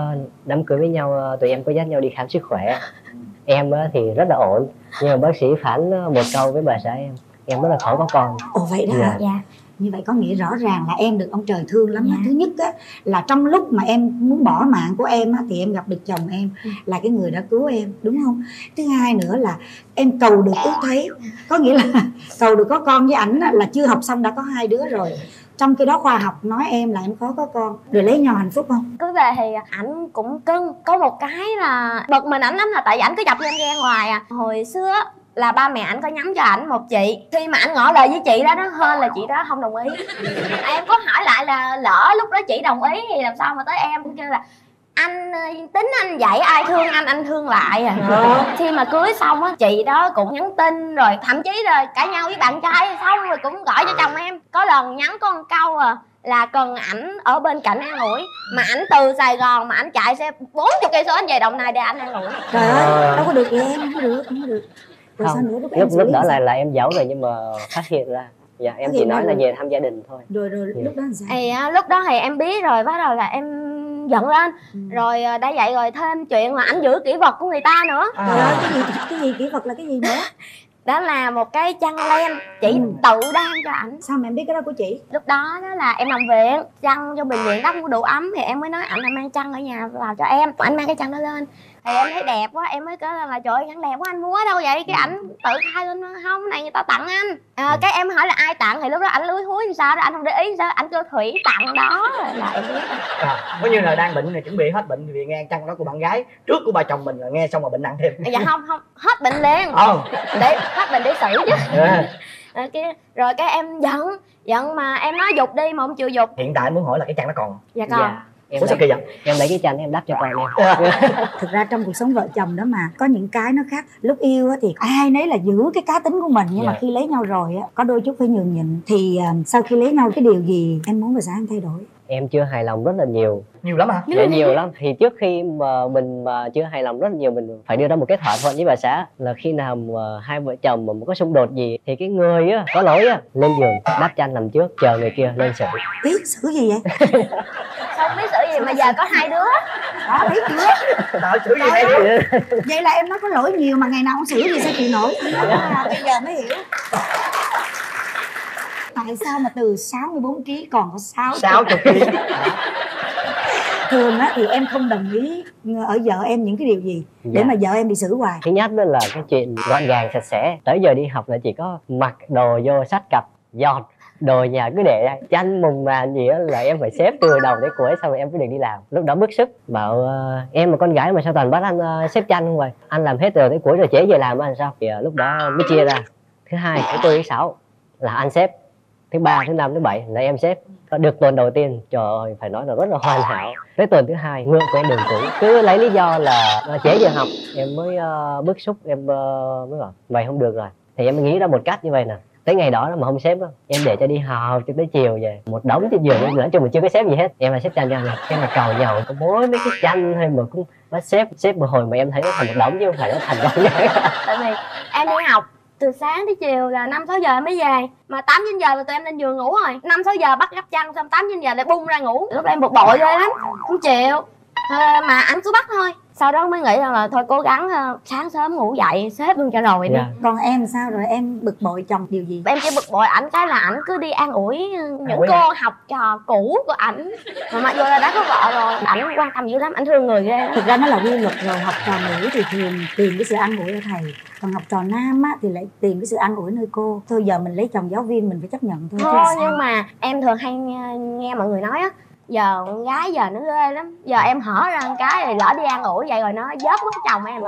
đám cưới với nhau tụi em có dắt nhau đi khám sức khỏe. Em thì rất là ổn, nhưng mà bác sĩ phán một câu với bà xã em rất là khó có con. Ồ vậy đó hả? Dạ. Như vậy có nghĩa rõ ràng là em được ông trời thương lắm. Thứ nhất á, là trong lúc mà em muốn bỏ mạng của em á, thì em gặp được chồng em là cái người đã cứu em, đúng không? Thứ hai nữa là em cầu được ước thấy, có nghĩa là cầu được có con với ảnh là chưa học xong đã có 2 đứa rồi. Trong khi đó khoa học nói em là em khó có con, rồi lấy nhau hạnh phúc không? Cứ về thì ảnh cũng cưng. Có một cái là bực mình ảnh lắm là tại vì ảnh cứ chọc em ghen hoài à. Hồi xưa là ba mẹ ảnh có nhắm cho ảnh một chị, khi mà ảnh ngỏ lời với chị đó hơn là chị đó không đồng ý. Em có hỏi lại là lỡ lúc đó chị đồng ý thì làm sao mà tới em cũng kêu là anh tính anh vậy ai thương anh thương lại à. Khi mà cưới xong á, chị đó cũng nhắn tin rồi thậm chí là cãi nhau với bạn trai xong rồi cũng gọi cho chồng em. Có lần nhắn có một câu là cần ảnh ở bên cạnh an ủi, mà ảnh từ Sài Gòn mà ảnh chạy xe 40 cây số anh về Đồng Nai để ảnh an ủi. Trời ơi, đâu có được vậy em, không có được. Rồi không, sao nữa, lúc đó là em giấu rồi nhưng mà phát hiện ra. Dạ em chỉ nói là về thăm gia đình thôi. Rồi lúc đó làm sao? Lúc đó thì em biết rồi, bắt đầu là em giận lên. Rồi đã vậy rồi thêm chuyện là ảnh giữ kỷ vật của người ta nữa. Trời ơi, cái gì kỷ vật là cái gì nữa? Đó là một cái chăn len chị tự đan cho ảnh. Sao mà em biết cái đó của chị? Lúc đó là em nằm viện, chăn cho bệnh viện đó không có đủ ấm thì em mới nói ảnh là mang chăn ở nhà vào cho em. Ảnh mang cái chăn đó lên thì em thấy đẹp quá, em mới kêu là trời ơi chăn đẹp quá anh mua ở đâu vậy? Cái ảnh tự khai lên không, cái này người ta tặng anh. Cái em hỏi là ai tặng thì lúc đó ảnh lúi húi làm sao đó, anh không để ý sao, ảnh kêu Thủy tặng đó là em biết. Có như là đang bệnh này chuẩn bị hết bệnh vì nghe chăn đó của bạn gái trước của bà chồng mình là nghe xong mà bệnh nặng thêm. Dạ không hết bệnh liền. Để hết bệnh để xử chứ. Rồi cái em giận mà em nói dục đi mà không chịu dục. Hiện tại muốn hỏi là cái chăn nó còn? Dạ còn. Em sao kỳ vậy? Em lấy cái chăn em đắp cho con em. Thực ra trong cuộc sống vợ chồng đó mà có những cái nó khác. Lúc yêu thì ai nấy là giữ cái cá tính của mình, nhưng mà khi lấy nhau rồi có đôi chút phải nhường nhịn. Thì sau khi lấy nhau cái điều gì em muốn bà xã em thay đổi? Em chưa hài lòng rất là nhiều. Nhiều lắm hả? Dạ nhiều lắm. Thì trước khi mà mình mà chưa hài lòng rất nhiều, mình phải đưa ra một cái thỏa thuận với bà xã là khi nào mà hai vợ chồng mà có xung đột gì thì cái người á có lỗi á lên giường đắp chăn nằm trước, chờ người kia lên xử. Biết xử gì vậy? Không biết xử gì mà giờ có hai đứa. Đó, biết chưa? Đó, xử gì đây? Vậy là em nói có lỗi nhiều mà ngày nào không xử gì sao chịu nổi. Bây giờ mới hiểu. Tại sao mà từ 64 kg còn có 60 kg? Thường á thì em không đồng ý ở vợ em những cái điều gì để mà vợ em bị xử hoài? Thứ nhất đó là cái chuyện gọn gàng sạch sẽ. Tới giờ đi học là chỉ có mặc đồ vô sách cặp giọt, đồ nhà cứ để đây, chăn mùng màn gì đó là em phải xếp từ đầu tới cuối, xong rồi em cứ được đi làm. Lúc đó bức xúc bảo em là con gái mà sao toàn bắt anh xếp chăn không vậy, anh làm hết từ tới cuối rồi trễ về làm anh sao. Thì lúc đó mới chia ra thứ hai, thứ tư, thứ sáu là anh xếp, thứ ba, thứ năm, thứ bảy là em xếp. Được tuần đầu tiên trời ơi phải nói là rất là hoàn hảo. Tới tuần thứ hai ngựa quen đường cũ, cứ lấy lý do là trễ giờ học, em mới bức xúc, em mới bảo vậy không được rồi. Thì em nghĩ ra một cách như vậy nè, tới ngày đó mà không xếp đó, em để cho đi học cho tới chiều về một đống trên giường nữa, nói chung mình chưa có xếp gì hết, em là xếp chăn cho này, em là cầu nhau có mỗi mấy cái chăn thôi mà cũng bắt xếp một hồi mà em thấy nó thành một đống chứ không phải nó thành đống. Tại vì em đi học từ sáng tới chiều là 5-6 giờ mới về, mà 8-9 giờ là tụi em lên giường ngủ rồi. 5-6 giờ bắt gấp chăn xong 8-9 giờ lại bung ra ngủ. Lúc đó em bực bội ghê lắm, không chịu. Mà anh cứ bắt thôi. Sau đó mới nghĩ rằng là thôi cố gắng sáng sớm ngủ dậy xếp luôn cho rồi đi. Còn em sao rồi, em bực bội chồng điều gì? Em chỉ bực bội ảnh cái là ảnh cứ đi an ủi những cô học trò cũ của ảnh, mà mặc dù là đã có vợ rồi, ảnh quan tâm dữ lắm, ảnh thương người ghê. Thực ra nó là quy luật rồi, học trò nữ thì thường tìm cái sự an ủi ở thầy, còn học trò nam á thì lại tìm cái sự an ủi nơi cô. Thôi giờ mình lấy chồng giáo viên mình phải chấp nhận thôi. Thôi nhưng mà em thường hay nghe mọi người nói á, giờ con gái giờ nó ghê lắm, giờ em hở ra một cái rồi lỡ đi an ủi vậy rồi nó dớt mất chồng em.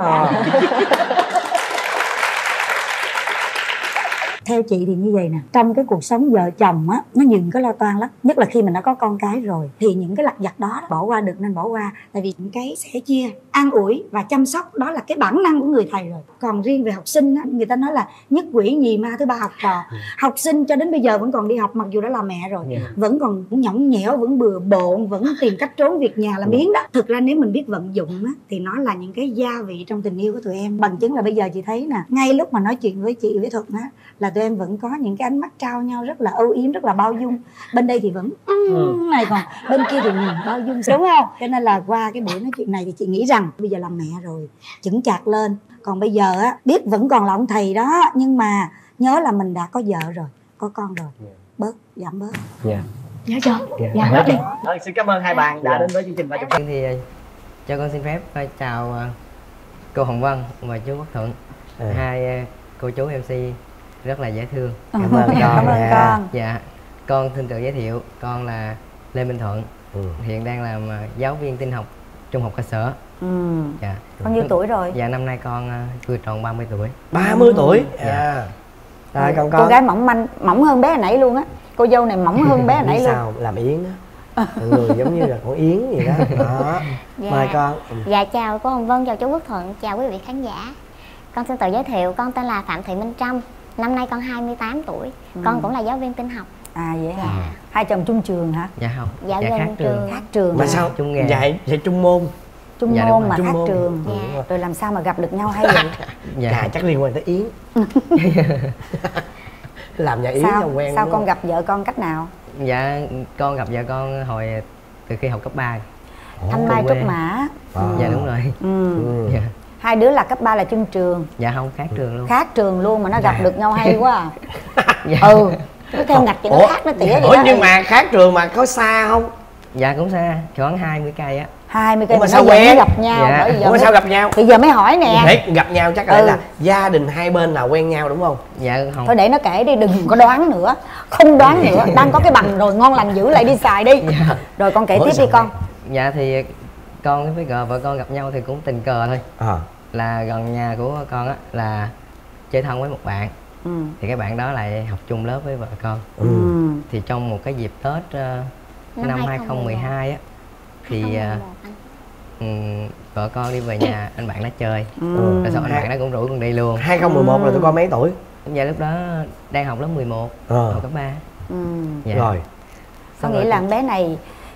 Theo chị thì như vậy nè, trong cái cuộc sống vợ chồng á, nó nhiều cái lo toan lắm, nhất là khi mình đã có con cái rồi thì những cái lặt vặt đó bỏ qua được nên bỏ qua, tại vì những cái sẻ chia, an ủi và chăm sóc đó là cái bản năng của người thầy rồi. Còn riêng về học sinh á, người ta nói là nhất quỷ nhì ma thứ ba học trò. Học sinh cho đến bây giờ vẫn còn đi học mặc dù đã là mẹ rồi, vẫn còn nhõng nhẽo, vẫn bừa bộn, vẫn tìm cách trốn việc nhà làm biếng đó. Thực ra nếu mình biết vận dụng á, thì nó là những cái gia vị trong tình yêu của tụi em. Bằng chứng là bây giờ chị thấy nè, ngay lúc mà nói chuyện với chị với Thuật á, là tụi em vẫn có những cái ánh mắt trao nhau rất là âu yếm, rất là bao dung. Bên đây thì vẫn này, còn bên kia thì nhìn bao dung, đúng không? Cho nên là qua cái buổi nói chuyện này thì chị nghĩ rằng bây giờ làm mẹ rồi chững chạc lên. Còn bây giờ á, biết vẫn còn là ông thầy đó, nhưng mà nhớ là mình đã có vợ rồi, có con rồi, bớt, giảm bớt. Nhớ chưa? Giảm bớt đi. Xin cảm ơn hai bạn đã đến với chương trình Vợ Chồng Son. Thì cho con xin phép chào cô Hồng Vân và chú Quốc Thuận, hai cô chú MC rất là dễ thương. Cảm ơn con. Cảm ơn con. Dạ, con xin tự giới thiệu, con là Lê Minh Thuận, hiện đang làm giáo viên tin học trung học cơ sở. Dạ. Bao nhiêu tuổi rồi? Dạ, năm nay con vừa tròn 30 tuổi. 30 tuổi. Dạ. Rồi còn cô con gái mỏng manh, mỏng hơn bé hồi nãy luôn á. Cô dâu này mỏng hơn bé hồi nãy luôn. Sao làm Yến á, người giống như là con Yến vậy đó. Dạ. Mời con. Dạ chào cô Hồng Vân, chào chú Quốc Thuận, chào quý vị khán giả. Con xin tự giới thiệu, con tên là Phạm Thị Minh Trâm, năm nay con 28 tuổi, con cũng là giáo viên tin học. À vậy hả? Hai chồng chung trường hả? Dạ không. Dạ gần khác trường. Khác trường. Mà sao chung nghề. Dạy trung môn. Chung Dạ, môn mà chung khác môn. trường. Dạ. Rồi làm sao mà gặp được nhau hay vậy? Dạ chắc liên quan tới Yến. Làm nhà Yến Sao? là quen. Sao con gặp vợ con cách nào? Dạ, con gặp vợ con hồi từ khi học cấp 3. Thanh Mai Trúc Mã. Dạ đúng rồi. Dạ. Hai đứa là cấp 3 là chung trường. Dạ không, khác trường luôn. Khác trường luôn mà nó gặp được nhau hay quá à. Dạ. Nó theo ngạch cho nó khác, nó tỉa vậy đó. Nhưng mà khác trường mà có xa không? Dạ cũng xa, khoảng 20 cây á. 20 cây mà mà sao bây giờ mới quen? gặp nhau. Dạ. Bởi vì giờ Ủa sao gặp nhau? thì giờ mới hỏi nè. Thiệt gặp nhau chắc là gia đình hai bên nào quen nhau đúng không? Dạ không. Thôi để nó kể đi, đừng có đoán nữa. Không đoán nữa, đang có cái bằng rồi, ngon lành giữ lại đi xài đi. Dạ. Rồi con kể tiếp đi con. Dạ thì con với vợ con gặp nhau thì cũng tình cờ thôi. Là gần nhà của con á là chơi thân với một bạn. Thì cái bạn đó lại học chung lớp với vợ con. Thì trong một cái dịp Tết năm 2012 á thì vợ con đi về nhà anh bạn nó chơi. Rồi sau anh bạn nó cũng rủ con đi luôn. 2011 là tụi con mấy tuổi? Dạ lúc đó đang học lớp 11, học cấp 3. Dạ. Rồi. Có nghĩa là bé này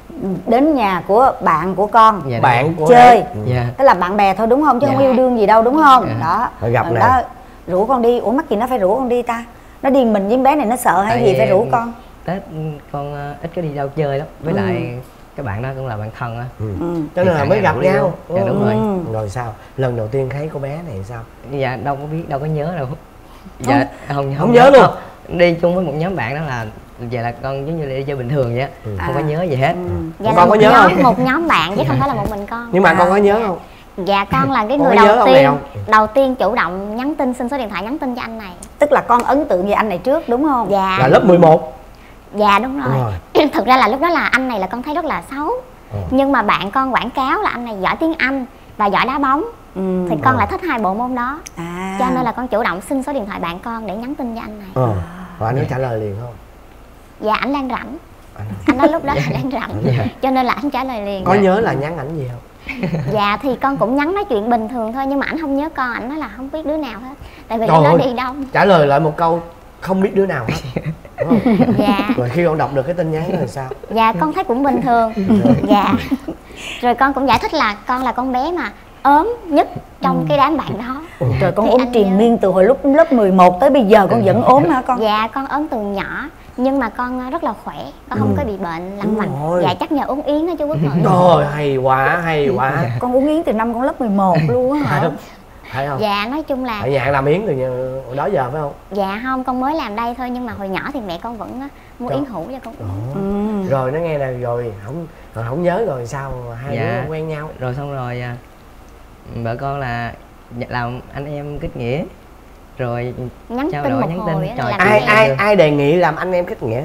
đến nhà của bạn của con. Dạ, bạn của chơi. Dạ. Tức là bạn bè thôi đúng không, chứ Dạ. không yêu đương gì đâu đúng không? Dạ. Đó Rồi gặp nè. đó, rủ con đi. Ủa mắc gì nó phải rủ con đi ta? Nó đi mình với bé này nó sợ hay Tại gì phải rủ con? Tết con ít có đi đâu chơi lắm, với lại các bạn đó cũng là bạn thân á. Cho nên là mới gặp nhau. Dạ đúng rồi. Rồi sao? Lần đầu tiên thấy cô bé này sao? Dạ đâu có biết, đâu có nhớ đâu. Dạ không nhớ luôn. Đi chung với một nhóm bạn đó là vậy là con giống như là đi chơi bình thường vậy á, không có nhớ gì hết. Dạ Con có nhớ không? một nhóm bạn chứ không phải là một mình con. Nhưng mà con có nhớ không? Dạ con là cái Con người có nhớ đầu ông này tiên không? đầu tiên chủ động nhắn tin, xin số điện thoại nhắn tin cho anh này. Tức là con ấn tượng về anh này trước đúng không? Dạ. Là lớp 11. Dạ đúng rồi. Đúng rồi. Thực ra là lúc đó là anh này là con thấy rất là xấu. Nhưng mà bạn con quảng cáo là anh này giỏi tiếng Anh và giỏi đá bóng. Thì con lại thích hai bộ môn đó. Cho nên là con chủ động xin số điện thoại bạn con để nhắn tin cho anh này. Rồi anh có trả lời liền không? Dạ anh đang rảnh. Anh nói lúc đó là đang rảnh. Cho nên là anh trả lời liền. Có nhớ là nhắn ảnh gì không? Dạ thì con cũng nhắn nói chuyện bình thường thôi, nhưng mà ảnh không nhớ con, ảnh nói là không biết đứa nào hết. Tại vì lúc đó đi đông. Trả lời lại một câu không biết đứa nào hết. Đúng không? Dạ. Rồi khi con đọc được cái tin nhắn đó thì sao? Dạ con thấy cũng bình thường. Dạ. Rồi con cũng giải thích là con là con bé mà ốm nhất trong cái đám bạn đó. Trời, con Thì ốm anh triền nhớ. miên từ hồi lúc lớp 11 tới bây giờ con vẫn ốm hả con? Dạ con ốm từ nhỏ, nhưng mà con rất là khỏe, con không có bị bệnh lằng vằng. rồi. Dạ chắc nhờ uống yến đó chú Quốc Thuận. Trời, hay quá, hay quá. Con uống yến từ năm con lớp 11 luôn á hả? Phải không? Dạ nói chung là Ở nhà làm yến từ hồi đó giờ phải không? dạ không, con mới làm đây thôi, nhưng mà hồi nhỏ thì mẹ con vẫn mua yến hũ cho con uống. Rồi nó nghe này rồi không nhớ rồi sao hai đứa quen nhau? Rồi xong rồi vợ con là làm anh em kết nghĩa, rồi Nhắn trao tin đổi một nhắn hồi tin á, trò làm chuyện. quen. Ai đề nghị làm anh em kết nghĩa?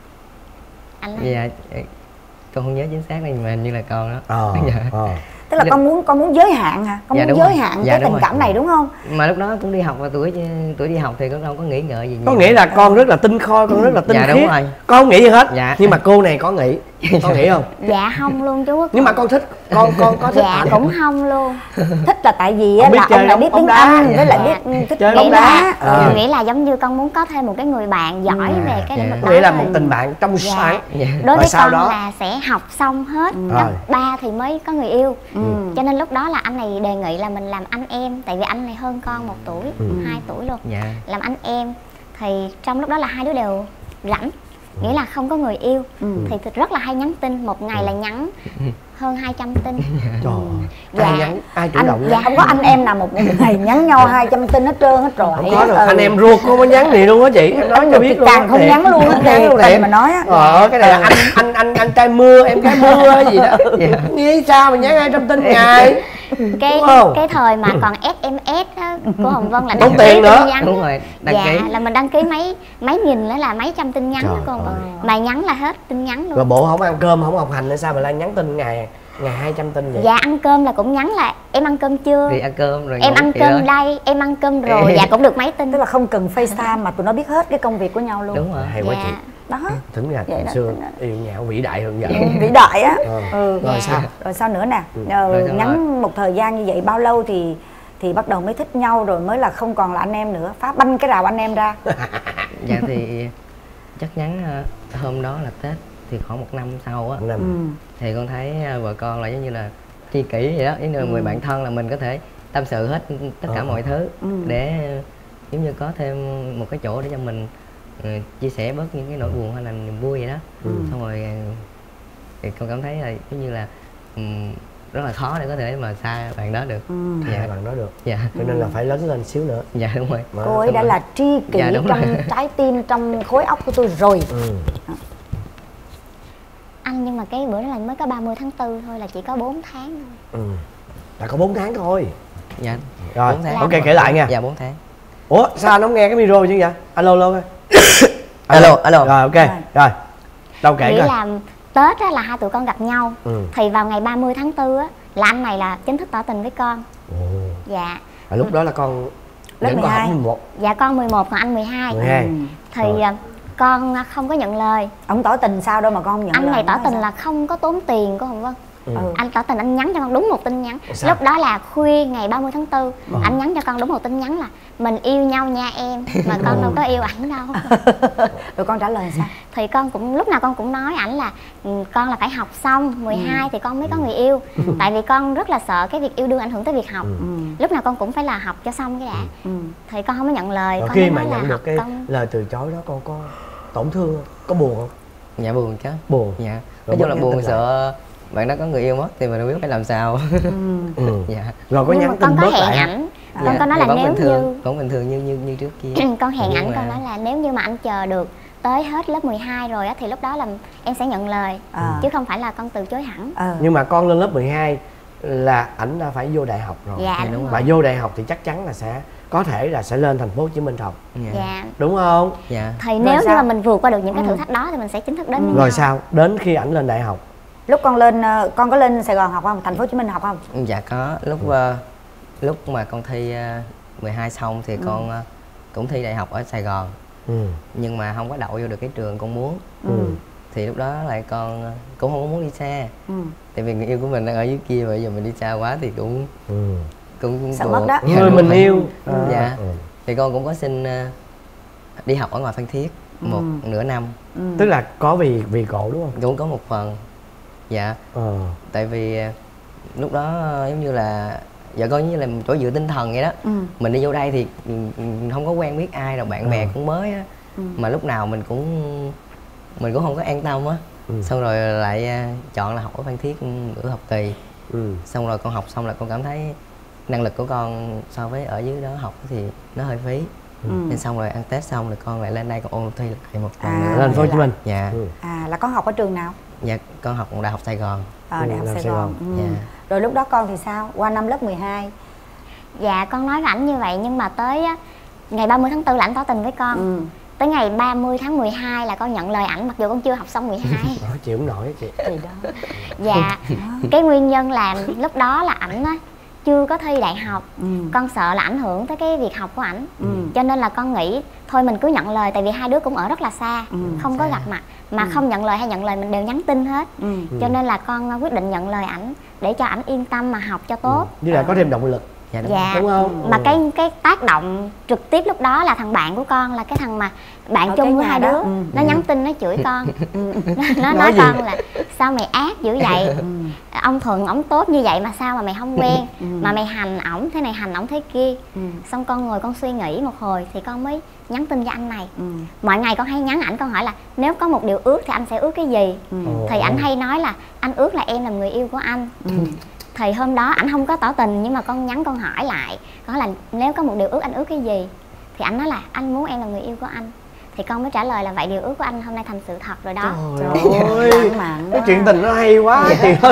Anh nói. Dạ con không nhớ chính xác nhưng mà hình như là con đó. Tức là con muốn giới hạn hả? Con Dạ, muốn đúng giới rồi. hạn Dạ, cái đúng tình rồi. cảm này đúng không? Mà lúc đó cũng đi học, và tuổi đi học thì cũng đâu có nghĩ ngợi gì nhiều. Có nghĩa là con rất là tinh khôi, con rất là tinh Dạ, khiết. đúng rồi. Con không nghĩ gì hết. Dạ. Nhưng mà cô này có nghĩ. Con nghĩ không? Dạ không luôn chú Quốc Nhưng mà Thuận. con thích, con có thích Dạ ảnh. cũng không luôn. Thích là tại vì Không biết là chơi ông này biết bóng tiếng đá. Anh với lại Dạ. biết thích Chơi bóng bóng đá. đá. Nghĩ là giống như con muốn có thêm một cái người bạn giỏi về cái lĩnh vực Có đó nghĩa là thôi. một tình bạn trong sáng. Dạ. Đối Rồi với sau con đó? là sẽ học xong hết Rồi. cấp 3 thì mới có người yêu. Cho nên lúc đó là anh này đề nghị là mình làm anh em. Tại vì anh này hơn con 1 tuổi, 2 tuổi luôn. Dạ. Làm anh em. Thì trong lúc đó là hai đứa đều rảnh, nghĩa là không có người yêu. Thì rất là hay nhắn tin. Một ngày là nhắn hơn 200 tin. Trời Dạ. ai nhắn, ai chủ Anh, động dạ, nhắn? không có anh em nào một ngày nhắn nhau 200 tin hết trơn hết trọi. Không có đâu, anh em ruột không có nhắn gì luôn á chị, em nói cho biết luôn. Càng không Thiệt. nhắn luôn á, Không nhắn luôn thiệt, thiệt. mà nói á. Cái này là anh trai mưa, em gái mưa gì đó. Nghĩ sao mà nhắn 200 tin ngày? Cái Đúng không? cái thời mà còn SMS á, của Hồng Vân là Tốn đăng ký tiền tin nữa. nhắn. Đúng rồi, đăng Dạ ký. là mình đăng ký mấy nghìn nữa là mấy trăm tin nhắn đó con. Mà nhắn là hết tin nhắn Rồi luôn. bộ không ăn cơm, không học hành nữa sao mà lại nhắn tin ngày 200 tin vậy? Dạ ăn cơm là cũng nhắn là em ăn cơm chưa, Đi ăn cơm rồi em ngủ ăn vậy cơm thôi. đây, em ăn cơm rồi. Dạ cũng được mấy tin. Tức là không cần FaceTime mà tụi nó biết hết cái công việc của nhau luôn. Đúng rồi. Hay quá Dạ. chị. Đó. Tính ra Vậy hồi đó, xưa tính ra. yêu nhau vĩ đại hơn vợ. Vĩ đại á. Rồi Dạ. sao? Rồi sao nữa nè? Rồi xong Nhắn một thời gian như vậy bao lâu thì bắt đầu mới thích nhau rồi mới là không còn là anh em nữa, phá banh cái rào anh em ra. Dạ thì chắc chắn hôm đó là Tết thì khoảng 1 năm sau á, thì con thấy vợ con là giống như là tri kỷ vậy đó, ý là người bạn thân là mình có thể tâm sự hết tất cả mọi thứ để giống như có thêm một cái chỗ để cho mình chia sẻ bớt những cái nỗi buồn hay là niềm vui vậy đó. Xong rồi thì con cảm thấy là giống như là rất là khó để có thể mà xa bạn đó được. Dạ bạn nói được. Dạ. Cho nên là phải lớn lên xíu nữa. Dạ đúng rồi. Cô ấy đã là tri kỷ Dạ, đúng trong rồi. trái tim, trong khối óc của tôi rồi. Anh nhưng mà cái bữa đó là mới có 30 tháng 4 thôi, là chỉ có 4 tháng thôi. Là có 4 tháng thôi. Dạ. Rồi, 4 tháng. ok kể lại nha. Dạ 4 tháng. Ủa sao anh không nghe cái micro chứ vậy? Alo alo. Alo. Rồi ok. Rồi. Đâu kể Nghĩ coi. là Tết á, là hai tụi con gặp nhau. Thì vào ngày 30 tháng 4 á, là anh này là chính thức tỏ tình với con. Dạ. Lúc đó là con Lớp vẫn còn 12. học 11. Dạ con 11 còn anh 12. 12. Thì con không có nhận lời. Ông tỏ tình sao đâu mà con không nhận Anh lời này tỏ nói tình sao? là không có tốn tiền của Hồng Vân. Anh tỏ tình, anh nhắn cho con đúng một tin nhắn. Lúc đó là khuya ngày 30 tháng 4. Anh nhắn cho con đúng một tin nhắn là mình yêu nhau nha em, mà con đâu có yêu ảnh đâu. Rồi con trả lời sao? Thì con cũng lúc nào con cũng nói ảnh là con là phải học xong 12 thì con mới có người yêu. Tại vì con rất là sợ cái việc yêu đương ảnh hưởng tới việc học. Lúc nào con cũng phải là học cho xong cái đã. Thì con không có nhận lời. Rồi con khi nói mà là nhận được cái lời từ chối đó, con có tổn thương không? Có buồn không? Dạ buồn chứ. Buồn. Dạ. Nói chung là buồn, sợ bạn đó có người yêu mất thì mình không biết phải làm sao. Dạ. Rồi có nhắn tin con có bớt hẹn lại ảnh. Con có nói là nếu như vẫn bình thường như trước kia. Con hẹn ảnh, con nói là nếu như mà anh chờ được tới hết lớp 12 rồi á thì lúc đó là em sẽ nhận lời, chứ không phải là con từ chối hẳn. Nhưng mà con lên lớp 12 là ảnh đã phải vô đại học rồi. Dạ đúng rồi. Và vô đại học thì chắc chắn là sẽ có thể là sẽ lên thành phố Hồ Chí Minh học. Dạ. Đúng không? Dạ. Thì nếu như mà mình vượt qua được những cái thử thách đó thì mình sẽ chính thức đến với Rồi nhau. sao? Đến khi ảnh lên đại học. Lúc con lên, con có lên Sài Gòn học không? Thành phố Hồ Chí Minh học không? Dạ có. Lúc mà con thi 12 xong thì con cũng thi đại học ở Sài Gòn. Nhưng mà không có đậu vô được cái trường con muốn. Thì lúc đó lại con cũng không có muốn đi xa. Tại vì người yêu của mình đang ở dưới kia, bây giờ mình đi xa quá thì cũng sợ mất đó. Người mình yêu. Dạ. Thì con cũng có xin đi học ở ngoài Phan Thiết một nửa năm. Tức là có vì cậu đúng không? Cũng có một phần. Dạ. Tại vì lúc đó giống như là giờ coi như là một chỗ dựa tinh thần vậy đó. Mình đi vô đây thì không có quen biết ai đâu, bạn bè cũng mới á. Mà lúc nào mình cũng không có an tâm á. Xong rồi lại chọn là học ở Phan Thiết nửa học kỳ. Xong rồi con học xong là con cảm thấy năng lực của con so với ở dưới đó học thì nó hơi phí. Nên xong rồi ăn Tết xong rồi con lại lên đây con ôn thi lại một lần nữa. Lên thành phố Hồ Chí Minh. Dạ. Là con học ở trường nào? Dạ con học Đại học Sài Gòn. Đại học Sài Gòn. Dạ. Rồi lúc đó con thì sao? Qua năm lớp 12. Dạ con nói với ảnh như vậy, nhưng mà tới ngày 30 tháng 4 là ảnh tỏ tình với con. Tới ngày 30 tháng 12 là con nhận lời ảnh, mặc dù con chưa học xong 12. Chịu không nổi chị. Thì đó. Dạ. Cái nguyên nhân là lúc đó là ảnh chưa có thi đại học. Con sợ là ảnh hưởng tới cái việc học của ảnh. Cho nên là con nghĩ thôi mình cứ nhận lời, tại vì hai đứa cũng ở rất là xa, không có gặp mặt. Mà không nhận lời hay nhận lời mình đều nhắn tin hết. Cho nên là con quyết định nhận lời ảnh để cho ảnh yên tâm mà học cho tốt. Với lại có thêm động lực. Dạ. Đúng không? Mà cái tác động trực tiếp lúc đó là thằng bạn của con, là cái thằng mà bạn ở chung với hai đứa. Nó nhắn tin nó chửi con. Nó nói con là sao mày ác dữ vậy, ông Thuận ổng tốt như vậy mà sao mà mày không quen, mà mày hành ổng thế này hành ổng thế kia. Xong con ngồi con suy nghĩ một hồi thì con mới nhắn tin cho anh này. Mọi ngày con hay nhắn ảnh, con hỏi là nếu có một điều ước thì anh sẽ ước cái gì. Thì ảnh hay nói là anh ước là em làm người yêu của anh. Thì hôm đó ảnh không có tỏ tình, nhưng mà con nhắn con hỏi lại, con hỏi là nếu có một điều ước anh ước cái gì, thì ảnh nói là anh muốn em là người yêu của anh. Thì con mới trả lời là vậy điều ước của anh hôm nay thành sự thật rồi đó. Trời ơi, cái chuyện tình nó hay quá.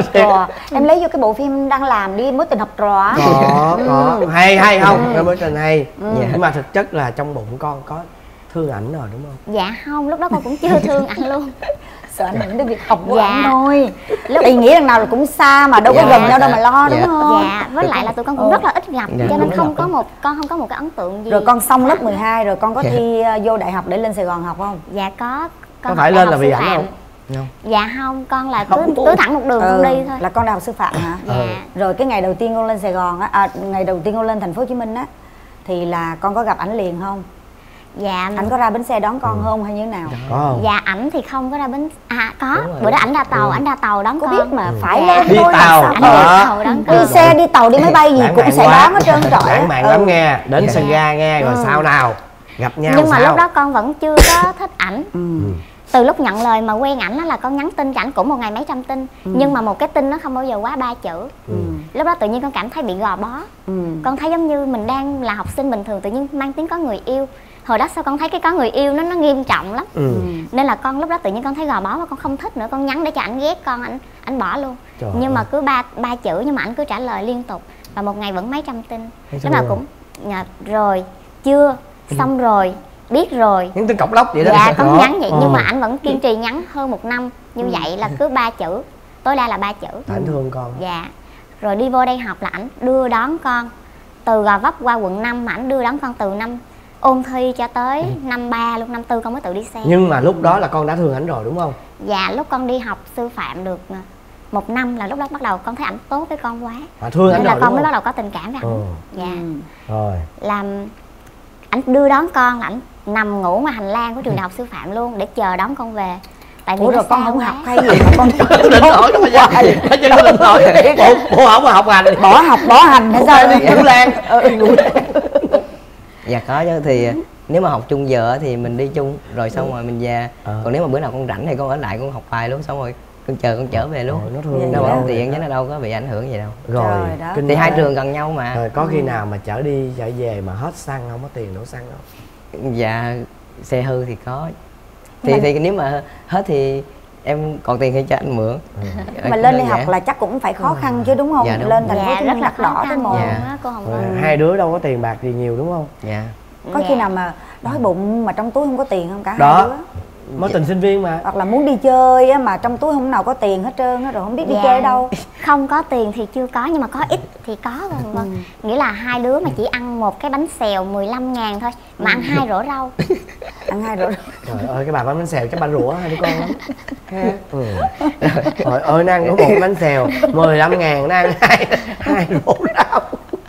Em lấy vô cái bộ phim đang làm đi, Mối Tình Học Trò á. Có hay không? Mối tình hay. Nhưng mà thực chất là trong bụng con có thương ảnh rồi đúng không? Dạ không, lúc đó con cũng chưa thương ảnh luôn. Sợ ảnh hưởng tới việc học của anh thôi. Ý nghĩ đằng nào là cũng xa mà đâu có gần nhau đâu mà lo, đúng không? Dạ, với lại là tụi con cũng rất là ít gặp, cho nên con không có một cái ấn tượng gì. Rồi con xong lớp 12 rồi con có thi vô đại học để lên Sài Gòn học không? Dạ có. Có phải lên là vì ảnh không? Dạ không, con là cứ thẳng một đường con đi thôi. Là con đại học sư phạm hả? Dạ. Rồi cái ngày đầu tiên con lên Sài Gòn á, ngày đầu tiên con lên thành phố Hồ Chí Minh á, thì là con có gặp ảnh liền không? Dạ. Ảnh có ra bến xe đón con không hay như thế nào? Có không? Dạ ảnh thì không có ra bến, có bữa đó ảnh ra tàu đón con. Có biết mà phải lên đi thôi. tàu. Ảnh đi tàu đón con. Đi xe đi tàu đi máy bay gì cũng sẽ đón hết trơn trọi. Lãng mạn lắm nghe, đến sân ga nghe, rồi sao nào gặp nhau. Nhưng mà lúc đó con vẫn chưa có thích ảnh. Từ lúc nhận lời mà quen ảnh là con nhắn tin cho ảnh cũng một ngày mấy trăm tin. Nhưng mà một cái tin nó không bao giờ quá 3 chữ. Lúc đó tự nhiên con cảm thấy bị gò bó. Con thấy giống như mình đang là học sinh bình thường, tự nhiên mang tiếng có người yêu. Hồi đó sao con thấy cái có người yêu nó nghiêm trọng lắm. Nên là con lúc đó tự nhiên con thấy gò bó và con không thích nữa. Con nhắn để cho ảnh ghét con, ảnh bỏ luôn. Nhưng mà cứ ba chữ nhưng mà ảnh cứ trả lời liên tục. Và một ngày vẫn mấy trăm tin. Lúc nào cũng rồi, chưa, xong rồi, biết rồi. Nhắn tin cọc lóc vậy đó. Dạ con nhắn vậy nhưng mà ảnh vẫn kiên trì nhắn hơn một năm. Như vậy là cứ 3 chữ, tối đa là 3 chữ. Ảnh thương con. Dạ. Rồi đi vô đây học là ảnh đưa đón con từ Gò Vấp qua quận 5, mà ảnh đưa đón con từ năm ôn thi cho tới năm 3 luôn, năm 4 con mới tự đi xe. Nhưng mà lúc đó là con đã thương ảnh rồi đúng không? Dạ lúc con đi học sư phạm được 1 năm là lúc đó bắt đầu con thấy ảnh tốt với con quá. Thương ảnh nên là rồi con đúng mới không? bắt đầu có tình cảm với ảnh. Dạ. Rồi. Làm ảnh đưa đón con là ảnh nằm ngủ ngoài hành lang của trường đại học sư phạm luôn để chờ đón con về. Tại vì ủa rồi con xa không quá. học hay gì mà con Định hỏi cái mà chứ định hỏi bộ không mà học hành bỏ học bỏ hành hay sao? Ngủ Lan. Dạ có chứ, thì nếu mà học chung giờ thì mình đi chung rồi xong rồi mình về. Còn nếu mà bữa nào con rảnh thì con ở lại con học bài luôn, xong rồi con chờ con trở về luôn. Nó thương đâu có tiện chứ nó đâu có bị ảnh hưởng gì đâu. Rồi thì hai trường gần nhau mà. Rồi có khi nào mà chở đi chở về mà hết xăng không có tiền đổ xăng không? Dạ xe hư thì có. Thì nếu mà hết thì em còn tiền thì cho anh mượn. Mà lên đi học là chắc cũng phải khó khăn chứ đúng không? Dạ, đúng. Lên thành phố Dạ, Hồ Chí rất Minh là đắt đỏ tới mồ. Dạ. Cô Hồng Rồi, Vân. hai đứa đâu có tiền bạc gì nhiều đúng không? Dạ. Có khi nào mà đói bụng mà trong túi không có tiền không cả Đó. hai đứa? Mối tình sinh viên mà. Hoặc là muốn đi chơi á, mà trong túi không nào có tiền hết trơn á, rồi không biết đi chơi đâu. Không có tiền thì chưa có, nhưng mà có ít thì có Vân Vân. Nghĩa là hai đứa mà chỉ ăn một cái bánh xèo 15.000 thôi mà ăn 2 rổ rau. Ăn 2 rổ. Trời ơi cái bà bánh xèo chắc bà rủa hai đứa con lắm. Trời ơi nó ăn có một bánh xèo 15.000, nó ăn hai rổ rau.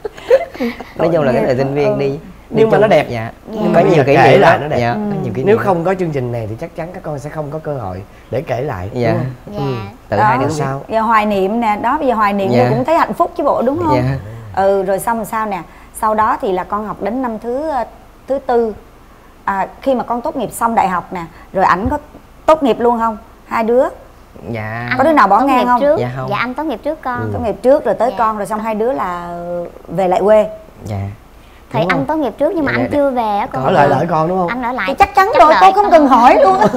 Nói chung là cái thời sinh viên đi Nhưng mà nó đẹp. Dạ. Nhưng Có mà nhiều kỷ kể niệm lại lắm. nó đẹp. Dạ, có nhiều kỷ Nếu niệm. không có chương trình này thì chắc chắn các con sẽ không có cơ hội để kể lại. Dạ. Dạ. Tự Đó. hai đứa Sao? Giờ hoài niệm nè, đó bây giờ hoài niệm Dạ. thì cũng thấy hạnh phúc chứ bộ đúng không? Dạ. Rồi xong rồi sao nè? Sau đó thì là con học đến năm thứ tư. Khi mà con tốt nghiệp xong đại học nè, rồi ảnh có tốt nghiệp luôn không? Hai đứa Dạ. có đứa nào bỏ Tốt ngang nghiệp không? Trước. Dạ không. Dạ anh tốt nghiệp trước con. Tốt nghiệp trước rồi tới Dạ. con rồi xong hai đứa là về lại quê. Dạ. Thì Đúng anh không? tốt nghiệp trước nhưng mà Dạ, anh dạ. chưa về á cô. Ở lại đợi con đúng không? Anh ở lại. Thì chắc chắn chắc rồi, đợi cô không con. cần hỏi luôn á.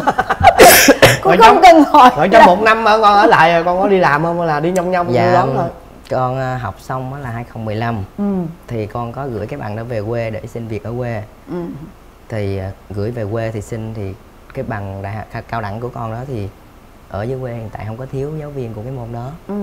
Cô Rồi không trong- cần hỏi. Rồi trong 1 năm mà con ở lại rồi con có đi làm không hay là đi nhông nhông Dạ. đón thôi? Con học xong đó là 2015 Ừ. thì con có gửi cái bằng đó về quê để xin việc ở quê. Ừ. Thì gửi về quê thì xin thì cái bằng đại học cao đẳng của con đó thì ở dưới quê hiện tại không có thiếu giáo viên của cái môn đó. Ừ.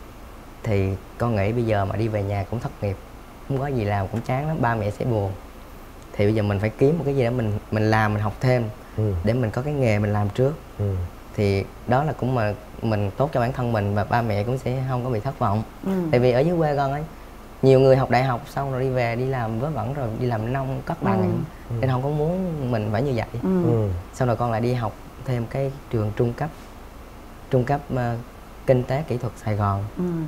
Thì con nghĩ bây giờ mà đi về nhà cũng thất nghiệp, không có gì làm cũng chán lắm, ba mẹ sẽ buồn. Thì bây giờ mình phải kiếm một cái gì đó mình làm, mình học thêm để mình có cái nghề mình làm trước. Thì đó là cũng mà mình tốt cho bản thân mình và ba mẹ cũng sẽ không có bị thất vọng. Tại vì ở dưới quê con ấy nhiều người học đại học xong rồi đi về đi làm vớ vẩn rồi đi làm nông cất bằng nên không có muốn mình phải như vậy. Sau rồi con lại đi học thêm cái trường trung cấp kinh tế kỹ thuật Sài Gòn.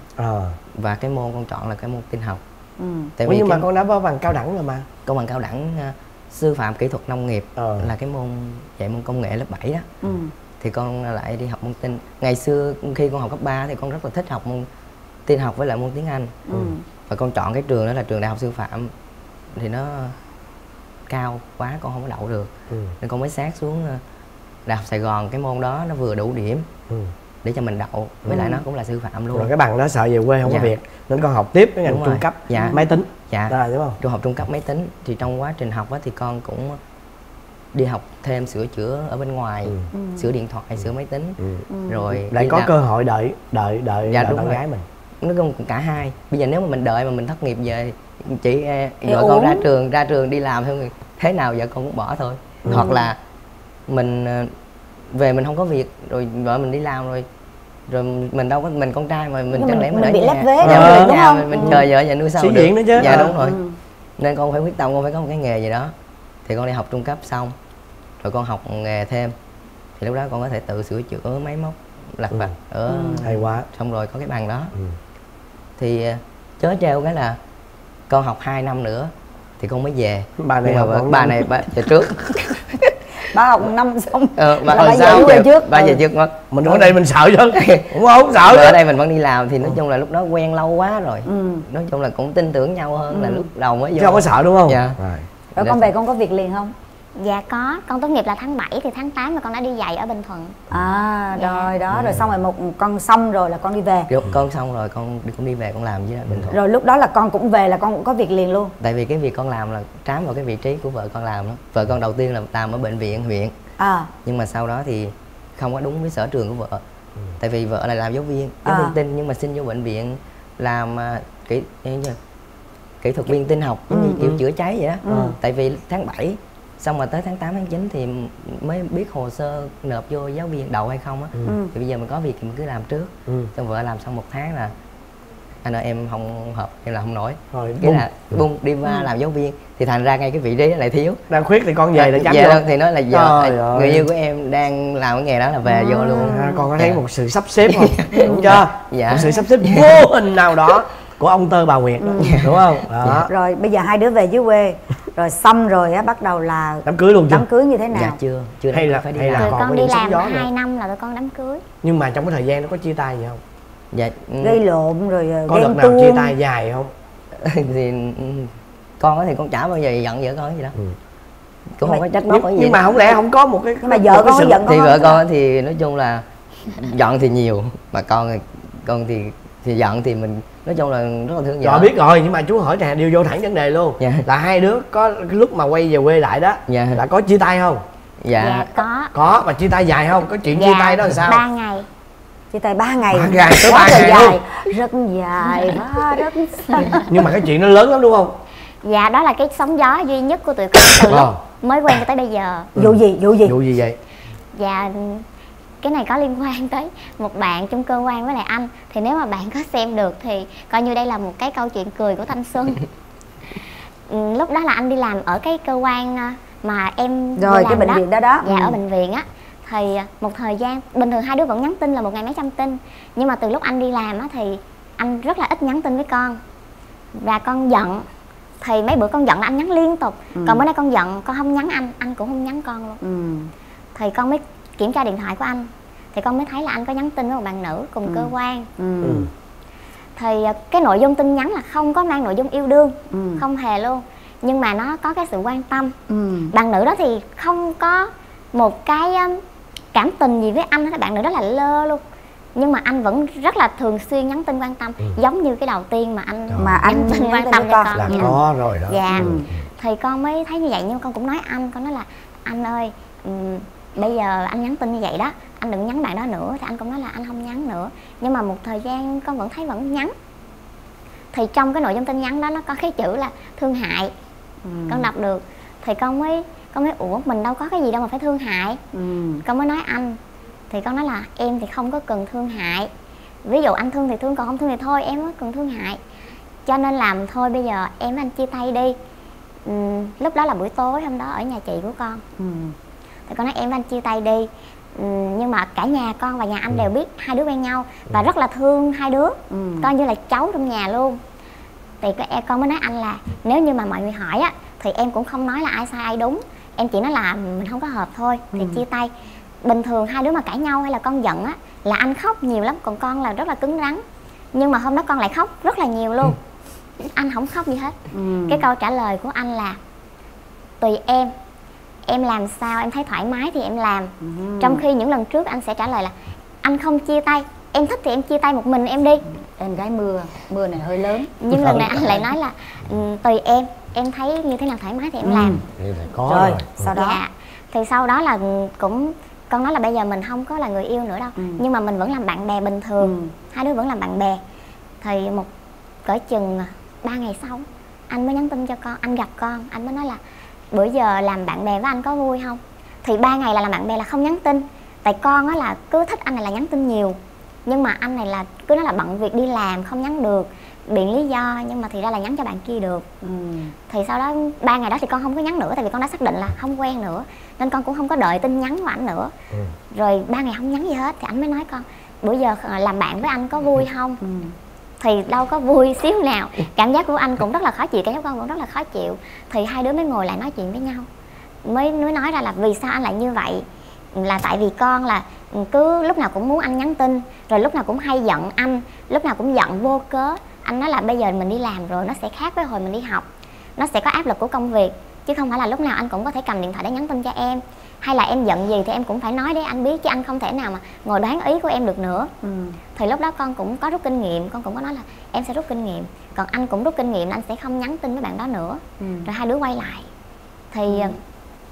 Và cái môn con chọn là cái môn tin học. Tại vì nhưng mà con đã có bằng cao đẳng rồi mà. Con bằng cao đẳng sư phạm kỹ thuật nông nghiệp là cái môn dạy môn công nghệ lớp 7 đó. Thì con lại đi học môn tin. Ngày xưa khi con học cấp 3 thì con rất là thích học môn tin học với lại môn tiếng Anh. Và con chọn cái trường đó là trường đại học sư phạm thì nó cao quá con không có đậu được. Nên con mới sát xuống đại học Sài Gòn, cái môn đó nó vừa đủ điểm để cho mình đậu, với lại nó cũng là sư phạm luôn. Rồi cái bằng đó sợ về quê không Dạ. có việc nên con học tiếp cái ngành Đúng trung rồi. cấp Dạ. máy tính. Dạ. Rồi, đúng không? Trung học trung cấp máy tính thì trong quá trình học á, thì con cũng đi học thêm sửa chữa ở bên ngoài, sửa điện thoại, sửa máy tính. Rồi Lại đi có làm. cơ hội đợi Dạ, đúng bạn rồi. gái mình. Nó cũng cả hai. Bây giờ nếu mà mình đợi mà mình thất nghiệp về chỉ Thì gọi con uổng. ra trường đi làm thôi, thế nào vợ con cũng bỏ thôi. Hoặc là mình về mình không có việc rồi vợ mình đi làm rồi mình đâu có, mình con trai mà mình Nhưng chẳng lẽ mình ở bị nhà. lép vế Dạ, đâu, mình ở đúng nhà không? mình chờ vợ và nuôi sau Sĩ được. diện nữa chứ. Dạ đúng rồi. Nên con phải quyết tâm con phải có một cái nghề gì đó. Thì con đi học trung cấp xong rồi con học nghề thêm thì lúc đó con có thể tự sửa chữa máy móc lặt vặt ở Hay quá. xong rồi có cái bằng đó. Thì chớ treo cái là con học 2 năm nữa thì con mới về. Bà này Nhưng học mà bằng bà năm. này bà về trước. Bà học năm xong Bà bà hồi về sau quê trước. bà về trước mất. Mình ở đây mình sợ chứ. Cũng không sợ Ở chứ. đây mình vẫn đi làm thì nói chung là lúc đó quen lâu quá rồi. Nói chung là cũng tin tưởng nhau hơn là lúc đầu mới vô. Chứ không có sợ đúng không? Dạ. Rồi. Rồi con về con có việc liền không? Dạ có, con tốt nghiệp là tháng 7 thì tháng 8 là con đã đi dạy ở Bình Thuận. Rồi đó, rồi xong rồi một con xong rồi là con đi về. Con xong rồi con cũng đi về con làm với Bình Thuận. Rồi lúc đó là con cũng về là con cũng có việc liền luôn. Tại vì cái việc con làm là trám vào cái vị trí của vợ con làm đó. Vợ con đầu tiên là làm ở bệnh viện huyện. Nhưng mà sau đó thì không có đúng với sở trường của vợ. Tại vì vợ là làm giáo viên tin nhưng mà xin vô bệnh viện làm kỹ thuật viên tin học giống như kiểu chữa cháy vậy đó. Tại vì tháng 7 Xong rồi tới tháng 8, tháng 9 thì mới biết hồ sơ nộp vô giáo viên đậu hay không á. Thì bây giờ mình có việc thì mình cứ làm trước. Xong vợ làm xong 1 tháng là anh ơi em không hợp, em làm không nổi. Rồi cái là bung đi qua làm giáo viên. Thì thành ra ngay cái vị trí lại thiếu. Đang khuyết thì con về để chấm luôn. Thì nói là giờ người yêu của em đang làm cái nghề đó là về vô luôn. Con có thấy một sự sắp xếp không? Đúng chưa? Một sự sắp xếp vô hình nào đó của ông Tơ bà Nguyệt đó, đúng không? Đó. Rồi bây giờ hai đứa về dưới quê rồi xong rồi á, bắt đầu là đám cưới luôn chưa? Đám cưới như thế nào? Dạ chưa hay là, phải đi hay là tụi còn con có đi những sóng làm gió 2 nữa. năm là tụi con đám cưới. Nhưng mà trong cái thời gian nó có chia tay gì không? Dạ Gây lộn rồi có đợt nào chia tay dài không? thì con thì con chả bao giờ giận vợ con gì đâu. Cũng không có trách móc gì. Nhưng mà không lẽ không có một cái nhưng mà vợ con có giận thì vợ con thì nói chung là giận thì nhiều, mà con thì giận thì mình nói chung là rất là thương vợ. Rồi biết rồi, nhưng mà chú hỏi nè, điều vô thẳng vấn đề luôn. Là hai đứa có cái lúc mà quay về quê lại đó là có chia tay không? Dạ có. Mà chia tay dài không? Có chuyện chia tay đó là sao? 3 ngày. Chia tay 3 ngày. 3 ngày tới 3 ngày luôn. Rất dài và rất xa. Nhưng mà cái chuyện nó lớn lắm đúng không? Dạ đó là cái sóng gió duy nhất của tụi con từ lúc mới quen cho tới bây giờ. Vụ gì vậy? Dạ cái này có liên quan tới một bạn trong cơ quan với lại anh. Thì nếu mà bạn có xem được thì coi như đây là một cái câu chuyện cười của thanh xuân. Lúc đó là anh đi làm ở cái cơ quan mà em rồi cái bệnh viện đó. Dạ ở bệnh viện á. Thì một thời gian bình thường hai đứa vẫn nhắn tin là 1 ngày mấy trăm tin. Nhưng mà từ lúc anh đi làm á thì anh rất là ít nhắn tin với con. Và con giận thì mấy bữa con giận là anh nhắn liên tục. Còn bữa nay con giận con không nhắn anh cũng không nhắn con luôn. Thì con mới kiểm tra điện thoại của anh thì con mới thấy là anh có nhắn tin với một bạn nữ cùng cơ quan. Thì cái nội dung tin nhắn là không có mang nội dung yêu đương, không hề luôn, nhưng mà nó có cái sự quan tâm. Bạn nữ đó thì không có một cái cảm tình gì với anh hết, bạn nữ đó là lơ luôn, nhưng mà anh vẫn rất là thường xuyên nhắn tin quan tâm, giống như cái đầu tiên mà anh tin quan tâm cho con là có rồi đó. Dạ. Thì con mới thấy như vậy, nhưng con cũng nói con nói là anh ơi, bây giờ anh nhắn tin như vậy đó, anh đừng nhắn bạn đó nữa. Thì anh cũng nói là anh không nhắn nữa. Nhưng mà một thời gian con vẫn thấy vẫn nhắn. Thì trong cái nội dung tin nhắn đó nó có cái chữ là thương hại. Con đọc được. Thì con mới ủa mình đâu có cái gì đâu mà phải thương hại. Con mới nói anh. Thì con nói là em thì không có cần thương hại. Ví dụ anh thương thì thương, còn không thương thì thôi, em mới cần thương hại. Cho nên làm thôi bây giờ em với anh chia tay đi. Lúc đó là buổi tối hôm đó ở nhà chị của con. Thì con nói em với anh chia tay đi. Nhưng mà cả nhà con và nhà anh đều biết hai đứa quen nhau và rất là thương hai đứa, coi như là cháu trong nhà luôn. Thì con mới nói anh là nếu như mà mọi người hỏi á thì em cũng không nói là ai sai ai đúng, em chỉ nói là mình không có hợp thôi thì chia tay. Bình thường hai đứa mà cãi nhau hay là con giận á là anh khóc nhiều lắm, còn con là rất là cứng rắn. Nhưng mà hôm đó con lại khóc rất là nhiều luôn. Anh không khóc gì hết. Cái câu trả lời của anh là tùy em làm sao em thấy thoải mái thì em làm. Trong khi những lần trước anh sẽ trả lời là anh không chia tay, em thích thì em chia tay một mình em đi. Em gái mưa này hơi lớn. Nhưng lần này anh lại nói là tùy em thấy như thế nào thoải mái thì em làm. Rồi sau đó dạ. Thì sau đó là cũng con nói là bây giờ mình không có là người yêu nữa đâu, nhưng mà mình vẫn làm bạn bè bình thường. Hai đứa vẫn làm bạn bè. Thì cỡ chừng 3 ngày sau anh mới nhắn tin cho con, anh gặp con, anh mới nói là bữa giờ làm bạn bè với anh có vui không. Thì 3 ngày là làm bạn bè là không nhắn tin. Tại con á là cứ thích anh này là nhắn tin nhiều, nhưng mà anh này là cứ nói là bận việc đi làm không nhắn được, biện lý do, nhưng mà thì ra là nhắn cho bạn kia được. Thì sau đó 3 ngày đó thì con không có nhắn nữa, tại vì con đã xác định là không quen nữa, nên con cũng không có đợi tin nhắn của anh nữa. Rồi 3 ngày không nhắn gì hết thì anh mới nói con bữa giờ làm bạn với anh có vui không. Thì đâu có vui xíu nào, cảm giác của anh cũng rất là khó chịu, cảm giác của con cũng rất là khó chịu. Thì hai đứa mới ngồi lại nói chuyện với nhau, mới nói ra là vì sao anh lại như vậy. Là tại vì con là cứ lúc nào cũng muốn anh nhắn tin, rồi lúc nào cũng hay giận anh, lúc nào cũng giận vô cớ. Anh nói là bây giờ mình đi làm rồi nó sẽ khác với hồi mình đi học, nó sẽ có áp lực của công việc, chứ không phải là lúc nào anh cũng có thể cầm điện thoại để nhắn tin cho em. Hay là em giận gì thì em cũng phải nói để anh biết, chứ anh không thể nào mà ngồi đoán ý của em được nữa. Thì lúc đó con cũng có rút kinh nghiệm, con cũng có nói là em sẽ rút kinh nghiệm, còn anh cũng rút kinh nghiệm là anh sẽ không nhắn tin với bạn đó nữa. Rồi hai đứa quay lại thì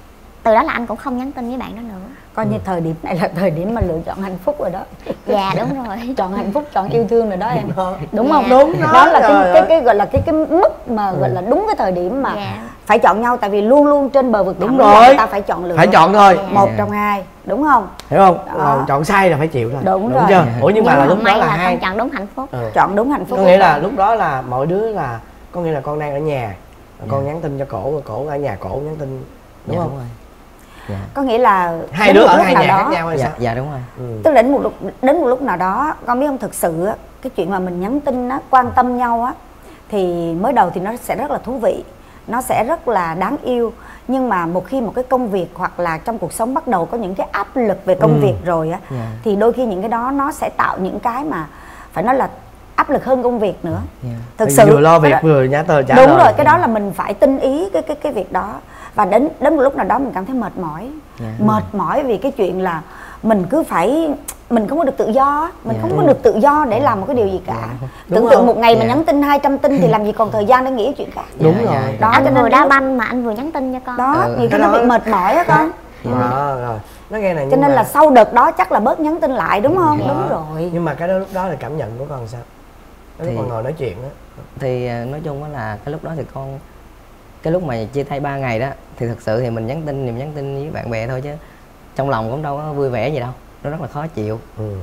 từ đó là anh cũng không nhắn tin với bạn đó nữa. Coi như thời điểm này là thời điểm mà lựa chọn hạnh phúc rồi đó. Dạ đúng rồi. Chọn hạnh phúc, chọn yêu thương rồi đó em. Đúng không? Đúng đó là cái gọi là cái mức mà gọi là đúng cái thời điểm mà phải chọn nhau, tại vì luôn luôn trên bờ vực đúng rồi, người ta phải chọn lựa. Phải chọn thôi. Một trong hai, đúng không? Hiểu không? Chọn sai là phải chịu thôi. Đúng rồi. Chưa? Ủa nhưng mà là lúc đó là hai chọn đúng hạnh phúc. Chọn đúng hạnh phúc. Có nghĩa là lúc đó là mỗi đứa là có nghĩa là con đang ở nhà, con nhắn tin cho cổ, rồi cổ ở nhà cổ nhắn tin, đúng không? Đúng rồi. Dạ. Có nghĩa là hai đứa ở hai nhà khác nhau hay sao? Dạ đúng rồi. Tức là đến một lúc nào đó con biết không, thực sự á, cái chuyện mà mình nhắn tin á, quan tâm nhau á, thì mới đầu thì nó sẽ rất là thú vị, nó sẽ rất là đáng yêu. Nhưng mà một khi một cái công việc hoặc là trong cuộc sống bắt đầu có những cái áp lực về công việc rồi á, thì đôi khi những cái đó nó sẽ tạo những cái mà phải nói là áp lực hơn công việc nữa. Thực sự vừa lo việc vừa nhắn tin trả đúng lời. rồi, cái đó là mình phải tinh ý cái việc đó. Và đến một lúc nào đó mình cảm thấy mệt mỏi. Mệt mỏi vì cái chuyện là mình cứ phải, mình không có được tự do, mình không có được tự do để làm một cái điều gì cả. Tưởng tượng một ngày mà nhắn tin 200 tin thì làm gì còn thời gian để nghĩ chuyện khác. Đúng rồi. Đó, anh vừa đá banh mà anh vừa nhắn tin cho con. Đó, nhiều khi nó bị mệt mỏi á con. Rồi. Nó nghe này, cho nên là sau đợt đó chắc là bớt nhắn tin lại, đúng không? Đúng rồi. Nhưng mà cái đó lúc đó là cảm nhận của con sao? Lúc con ngồi nói chuyện đó. Thì nói chung á là cái lúc đó thì con, cái lúc mà chia tay 3 ngày đó thì thực sự thì mình nhắn tin với bạn bè thôi, chứ trong lòng cũng đâu có vui vẻ gì đâu, nó rất là khó chịu.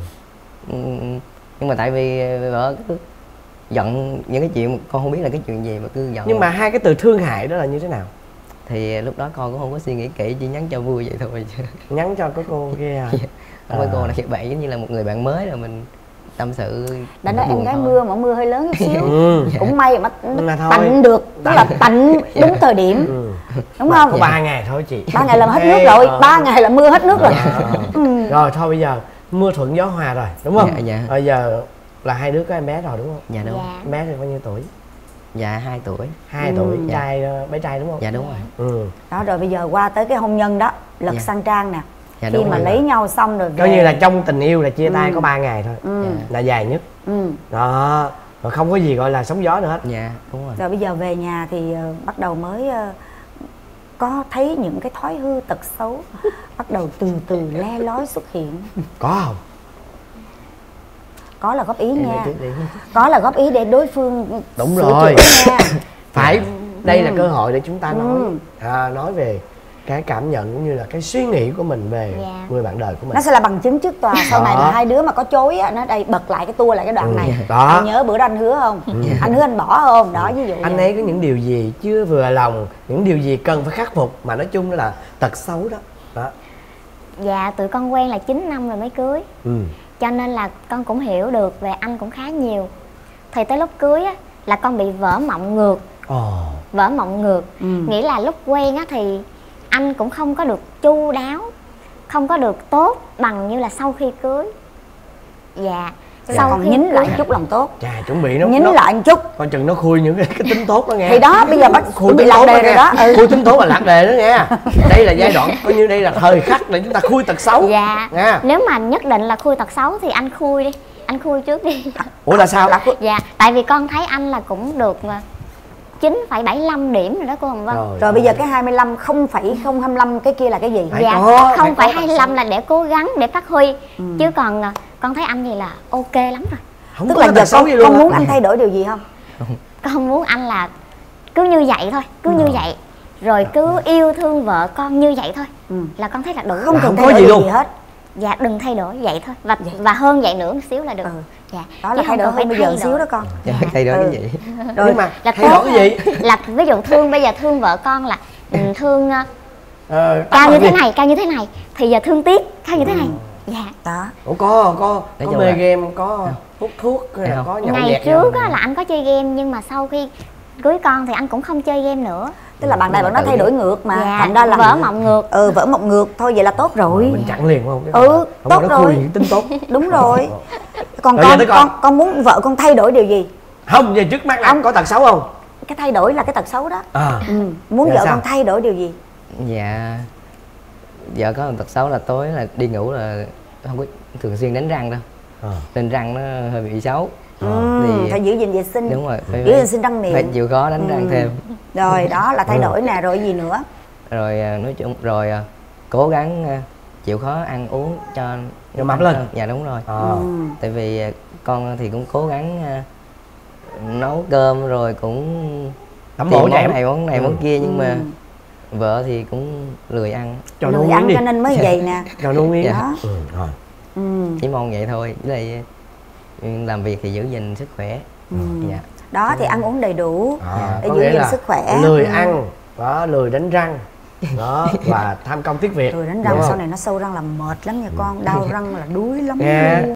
Nhưng mà tại vì vợ cứ giận những cái chuyện con không biết là cái chuyện gì mà cứ giận. Nhưng mà hai cái từ thương hại đó là như thế nào? Thì lúc đó con cũng không có suy nghĩ kỹ, chỉ nhắn cho vui vậy thôi. Nhắn cho cái cô kia à? Không phải cô là kiểu bạn giống như là một người bạn mới rồi mình tâm sự. Đã nói em gái mưa mà mưa hơi lớn chút xíu. Cũng may mà tạnh được, tức là tạnh đúng thời điểm. Đúng không? Có 3 ngày thôi chị. 3 ngày là hết nước rồi, 3 ngày là mưa hết nước rồi. Rồi thôi bây giờ mưa thuận gió hòa rồi, đúng không? Dạ. Bây giờ là hai đứa có em bé rồi đúng không? Dạ đúng. Em bé thì bao nhiêu tuổi? Dạ 2 tuổi. 2 tuổi, trai, bé trai đúng không? Dạ đúng rồi. Đó, rồi bây giờ qua tới cái hôn nhân đó, lật sang trang nè. Dạ, khi mà lấy nhau xong rồi về, coi như là trong tình yêu là chia tay có 3 ngày thôi, là dài nhất. Đó, rồi không có gì gọi là sóng gió nữa hết. Dạ đúng rồi. Rồi bây giờ về nhà thì bắt đầu mới có thấy những cái thói hư tật xấu bắt đầu từ từ le lói xuất hiện. Có không? Có là góp ý nha. Có là góp ý để đối phương đúng rồi nha. Phải, đây là cơ hội để chúng ta nói về cái cảm nhận cũng như là cái suy nghĩ của mình về người bạn đời của mình. Nó sẽ là bằng chứng trước tòa sau này là hai đứa mà có chối á, nó đây bật lại cái tua lại cái đoạn này. Đó. Anh nhớ bữa đó anh hứa không? Anh hứa anh bỏ không? Đó, ví dụ anh ấy có những điều gì chưa vừa lòng, những điều gì cần phải khắc phục, mà nói chung là tật xấu đó. Đó. Dạ, tụi con quen là 9 năm rồi mới cưới. Cho nên là con cũng hiểu được về anh cũng khá nhiều. Thì tới lúc cưới á là con bị vỡ mộng ngược. Vỡ mộng ngược nghĩa là lúc quen á thì anh cũng không có được chu đáo, không có được tốt bằng như là sau khi cưới. Dạ. Sau còn nhín lại chút lòng tốt. Chà, chuẩn bị nó nhín lại một chút. Coi chừng nó khui những cái tính tốt đó nghe. Thì đó, bây giờ bắt khui bị lạc đề rồi đó. Khui tính tốt là lạc đề đó nghe. Đây là giai đoạn, coi như đây là thời khắc để chúng ta khui tật xấu. Dạ nghe. Nếu mà nhất định là khui tật xấu thì anh khui đi, anh khui trước đi. Ủa là sao? Dạ, tại vì con thấy anh là cũng được 9,75 điểm rồi đó cô Hồng Vân. Rồi bây giờ cái 25, 0,025 cái kia là cái gì? Dạ, 0,25 là để cố gắng, để phát huy. Chứ còn con thấy anh gì là ok lắm rồi. Không tức là giờ con muốn anh thay đổi điều gì không? Con muốn anh là cứ như vậy thôi, cứ như vậy. Rồi cứ yêu thương vợ con như vậy thôi. Là con thấy là đủ. Không cần thay đổi gì hết. Dạ, đừng thay đổi vậy thôi. Và hơn vậy nữa một xíu là được. Dạ. Đó là thay đổi hơn bây giờ xíu đó con. Thay đổi cái gì? Rồi nhưng mà thay đổi cái gì? Là ví dụ thương, bây giờ thương vợ con là thương cao như thế này, cao như thế này, thì giờ thương tiếp cao như thế này. Dạ. Đó. Ủa có mê game, có hút thuốc, có nhậu nhẹt. Ngày trước á là anh có chơi game, nhưng mà sau khi cưới con thì anh cũng không chơi game nữa. Tức là bạn này bạn nói thay đổi ngược mà. Dạ, thành ra là vỡ mộng ngược. Vỡ mộng ngược thôi, vậy là tốt rồi. Mình chặn liền không? Tốt rồi. Tính tốt. Đúng rồi. Còn con muốn vợ con thay đổi điều gì? Không, giờ trước mắt là có tật xấu không? Cái thay đổi là cái tật xấu đó. Muốn vợ con thay đổi điều gì? Dạ, vợ có một tật xấu là tối là đi ngủ là không có thường xuyên đánh răng đâu. Nên răng nó hơi bị xấu. Thì phải giữ gìn vệ sinh. Đúng rồi, giữ gìn vệ sinh răng miệng. Phải chịu khó đánh răng thêm. Rồi đó là thay đổi nè, rồi gì nữa? rồi nói chung rồi cố gắng chịu khó ăn uống cho mập lên. Dạ đúng rồi. Tại vì con thì cũng cố gắng nấu cơm rồi cũng tẩm bổ cho em món này món kia, nhưng mà vợ thì cũng lười ăn. Lười ăn cho nên mới vậy nè. Cho nuôi miếng đó. Rồi. Chỉ mong vậy thôi, với lại làm việc thì giữ gìn sức khỏe. Dạ. Đó thì ăn uống đầy đủ để có giữ nghĩa gìn là sức khỏe. lười ăn đó, lười đánh răng đó và tham công tiếc việc. Lười đánh răng sau này nó sâu răng là mệt lắm nha con, đau răng là đuối lắm.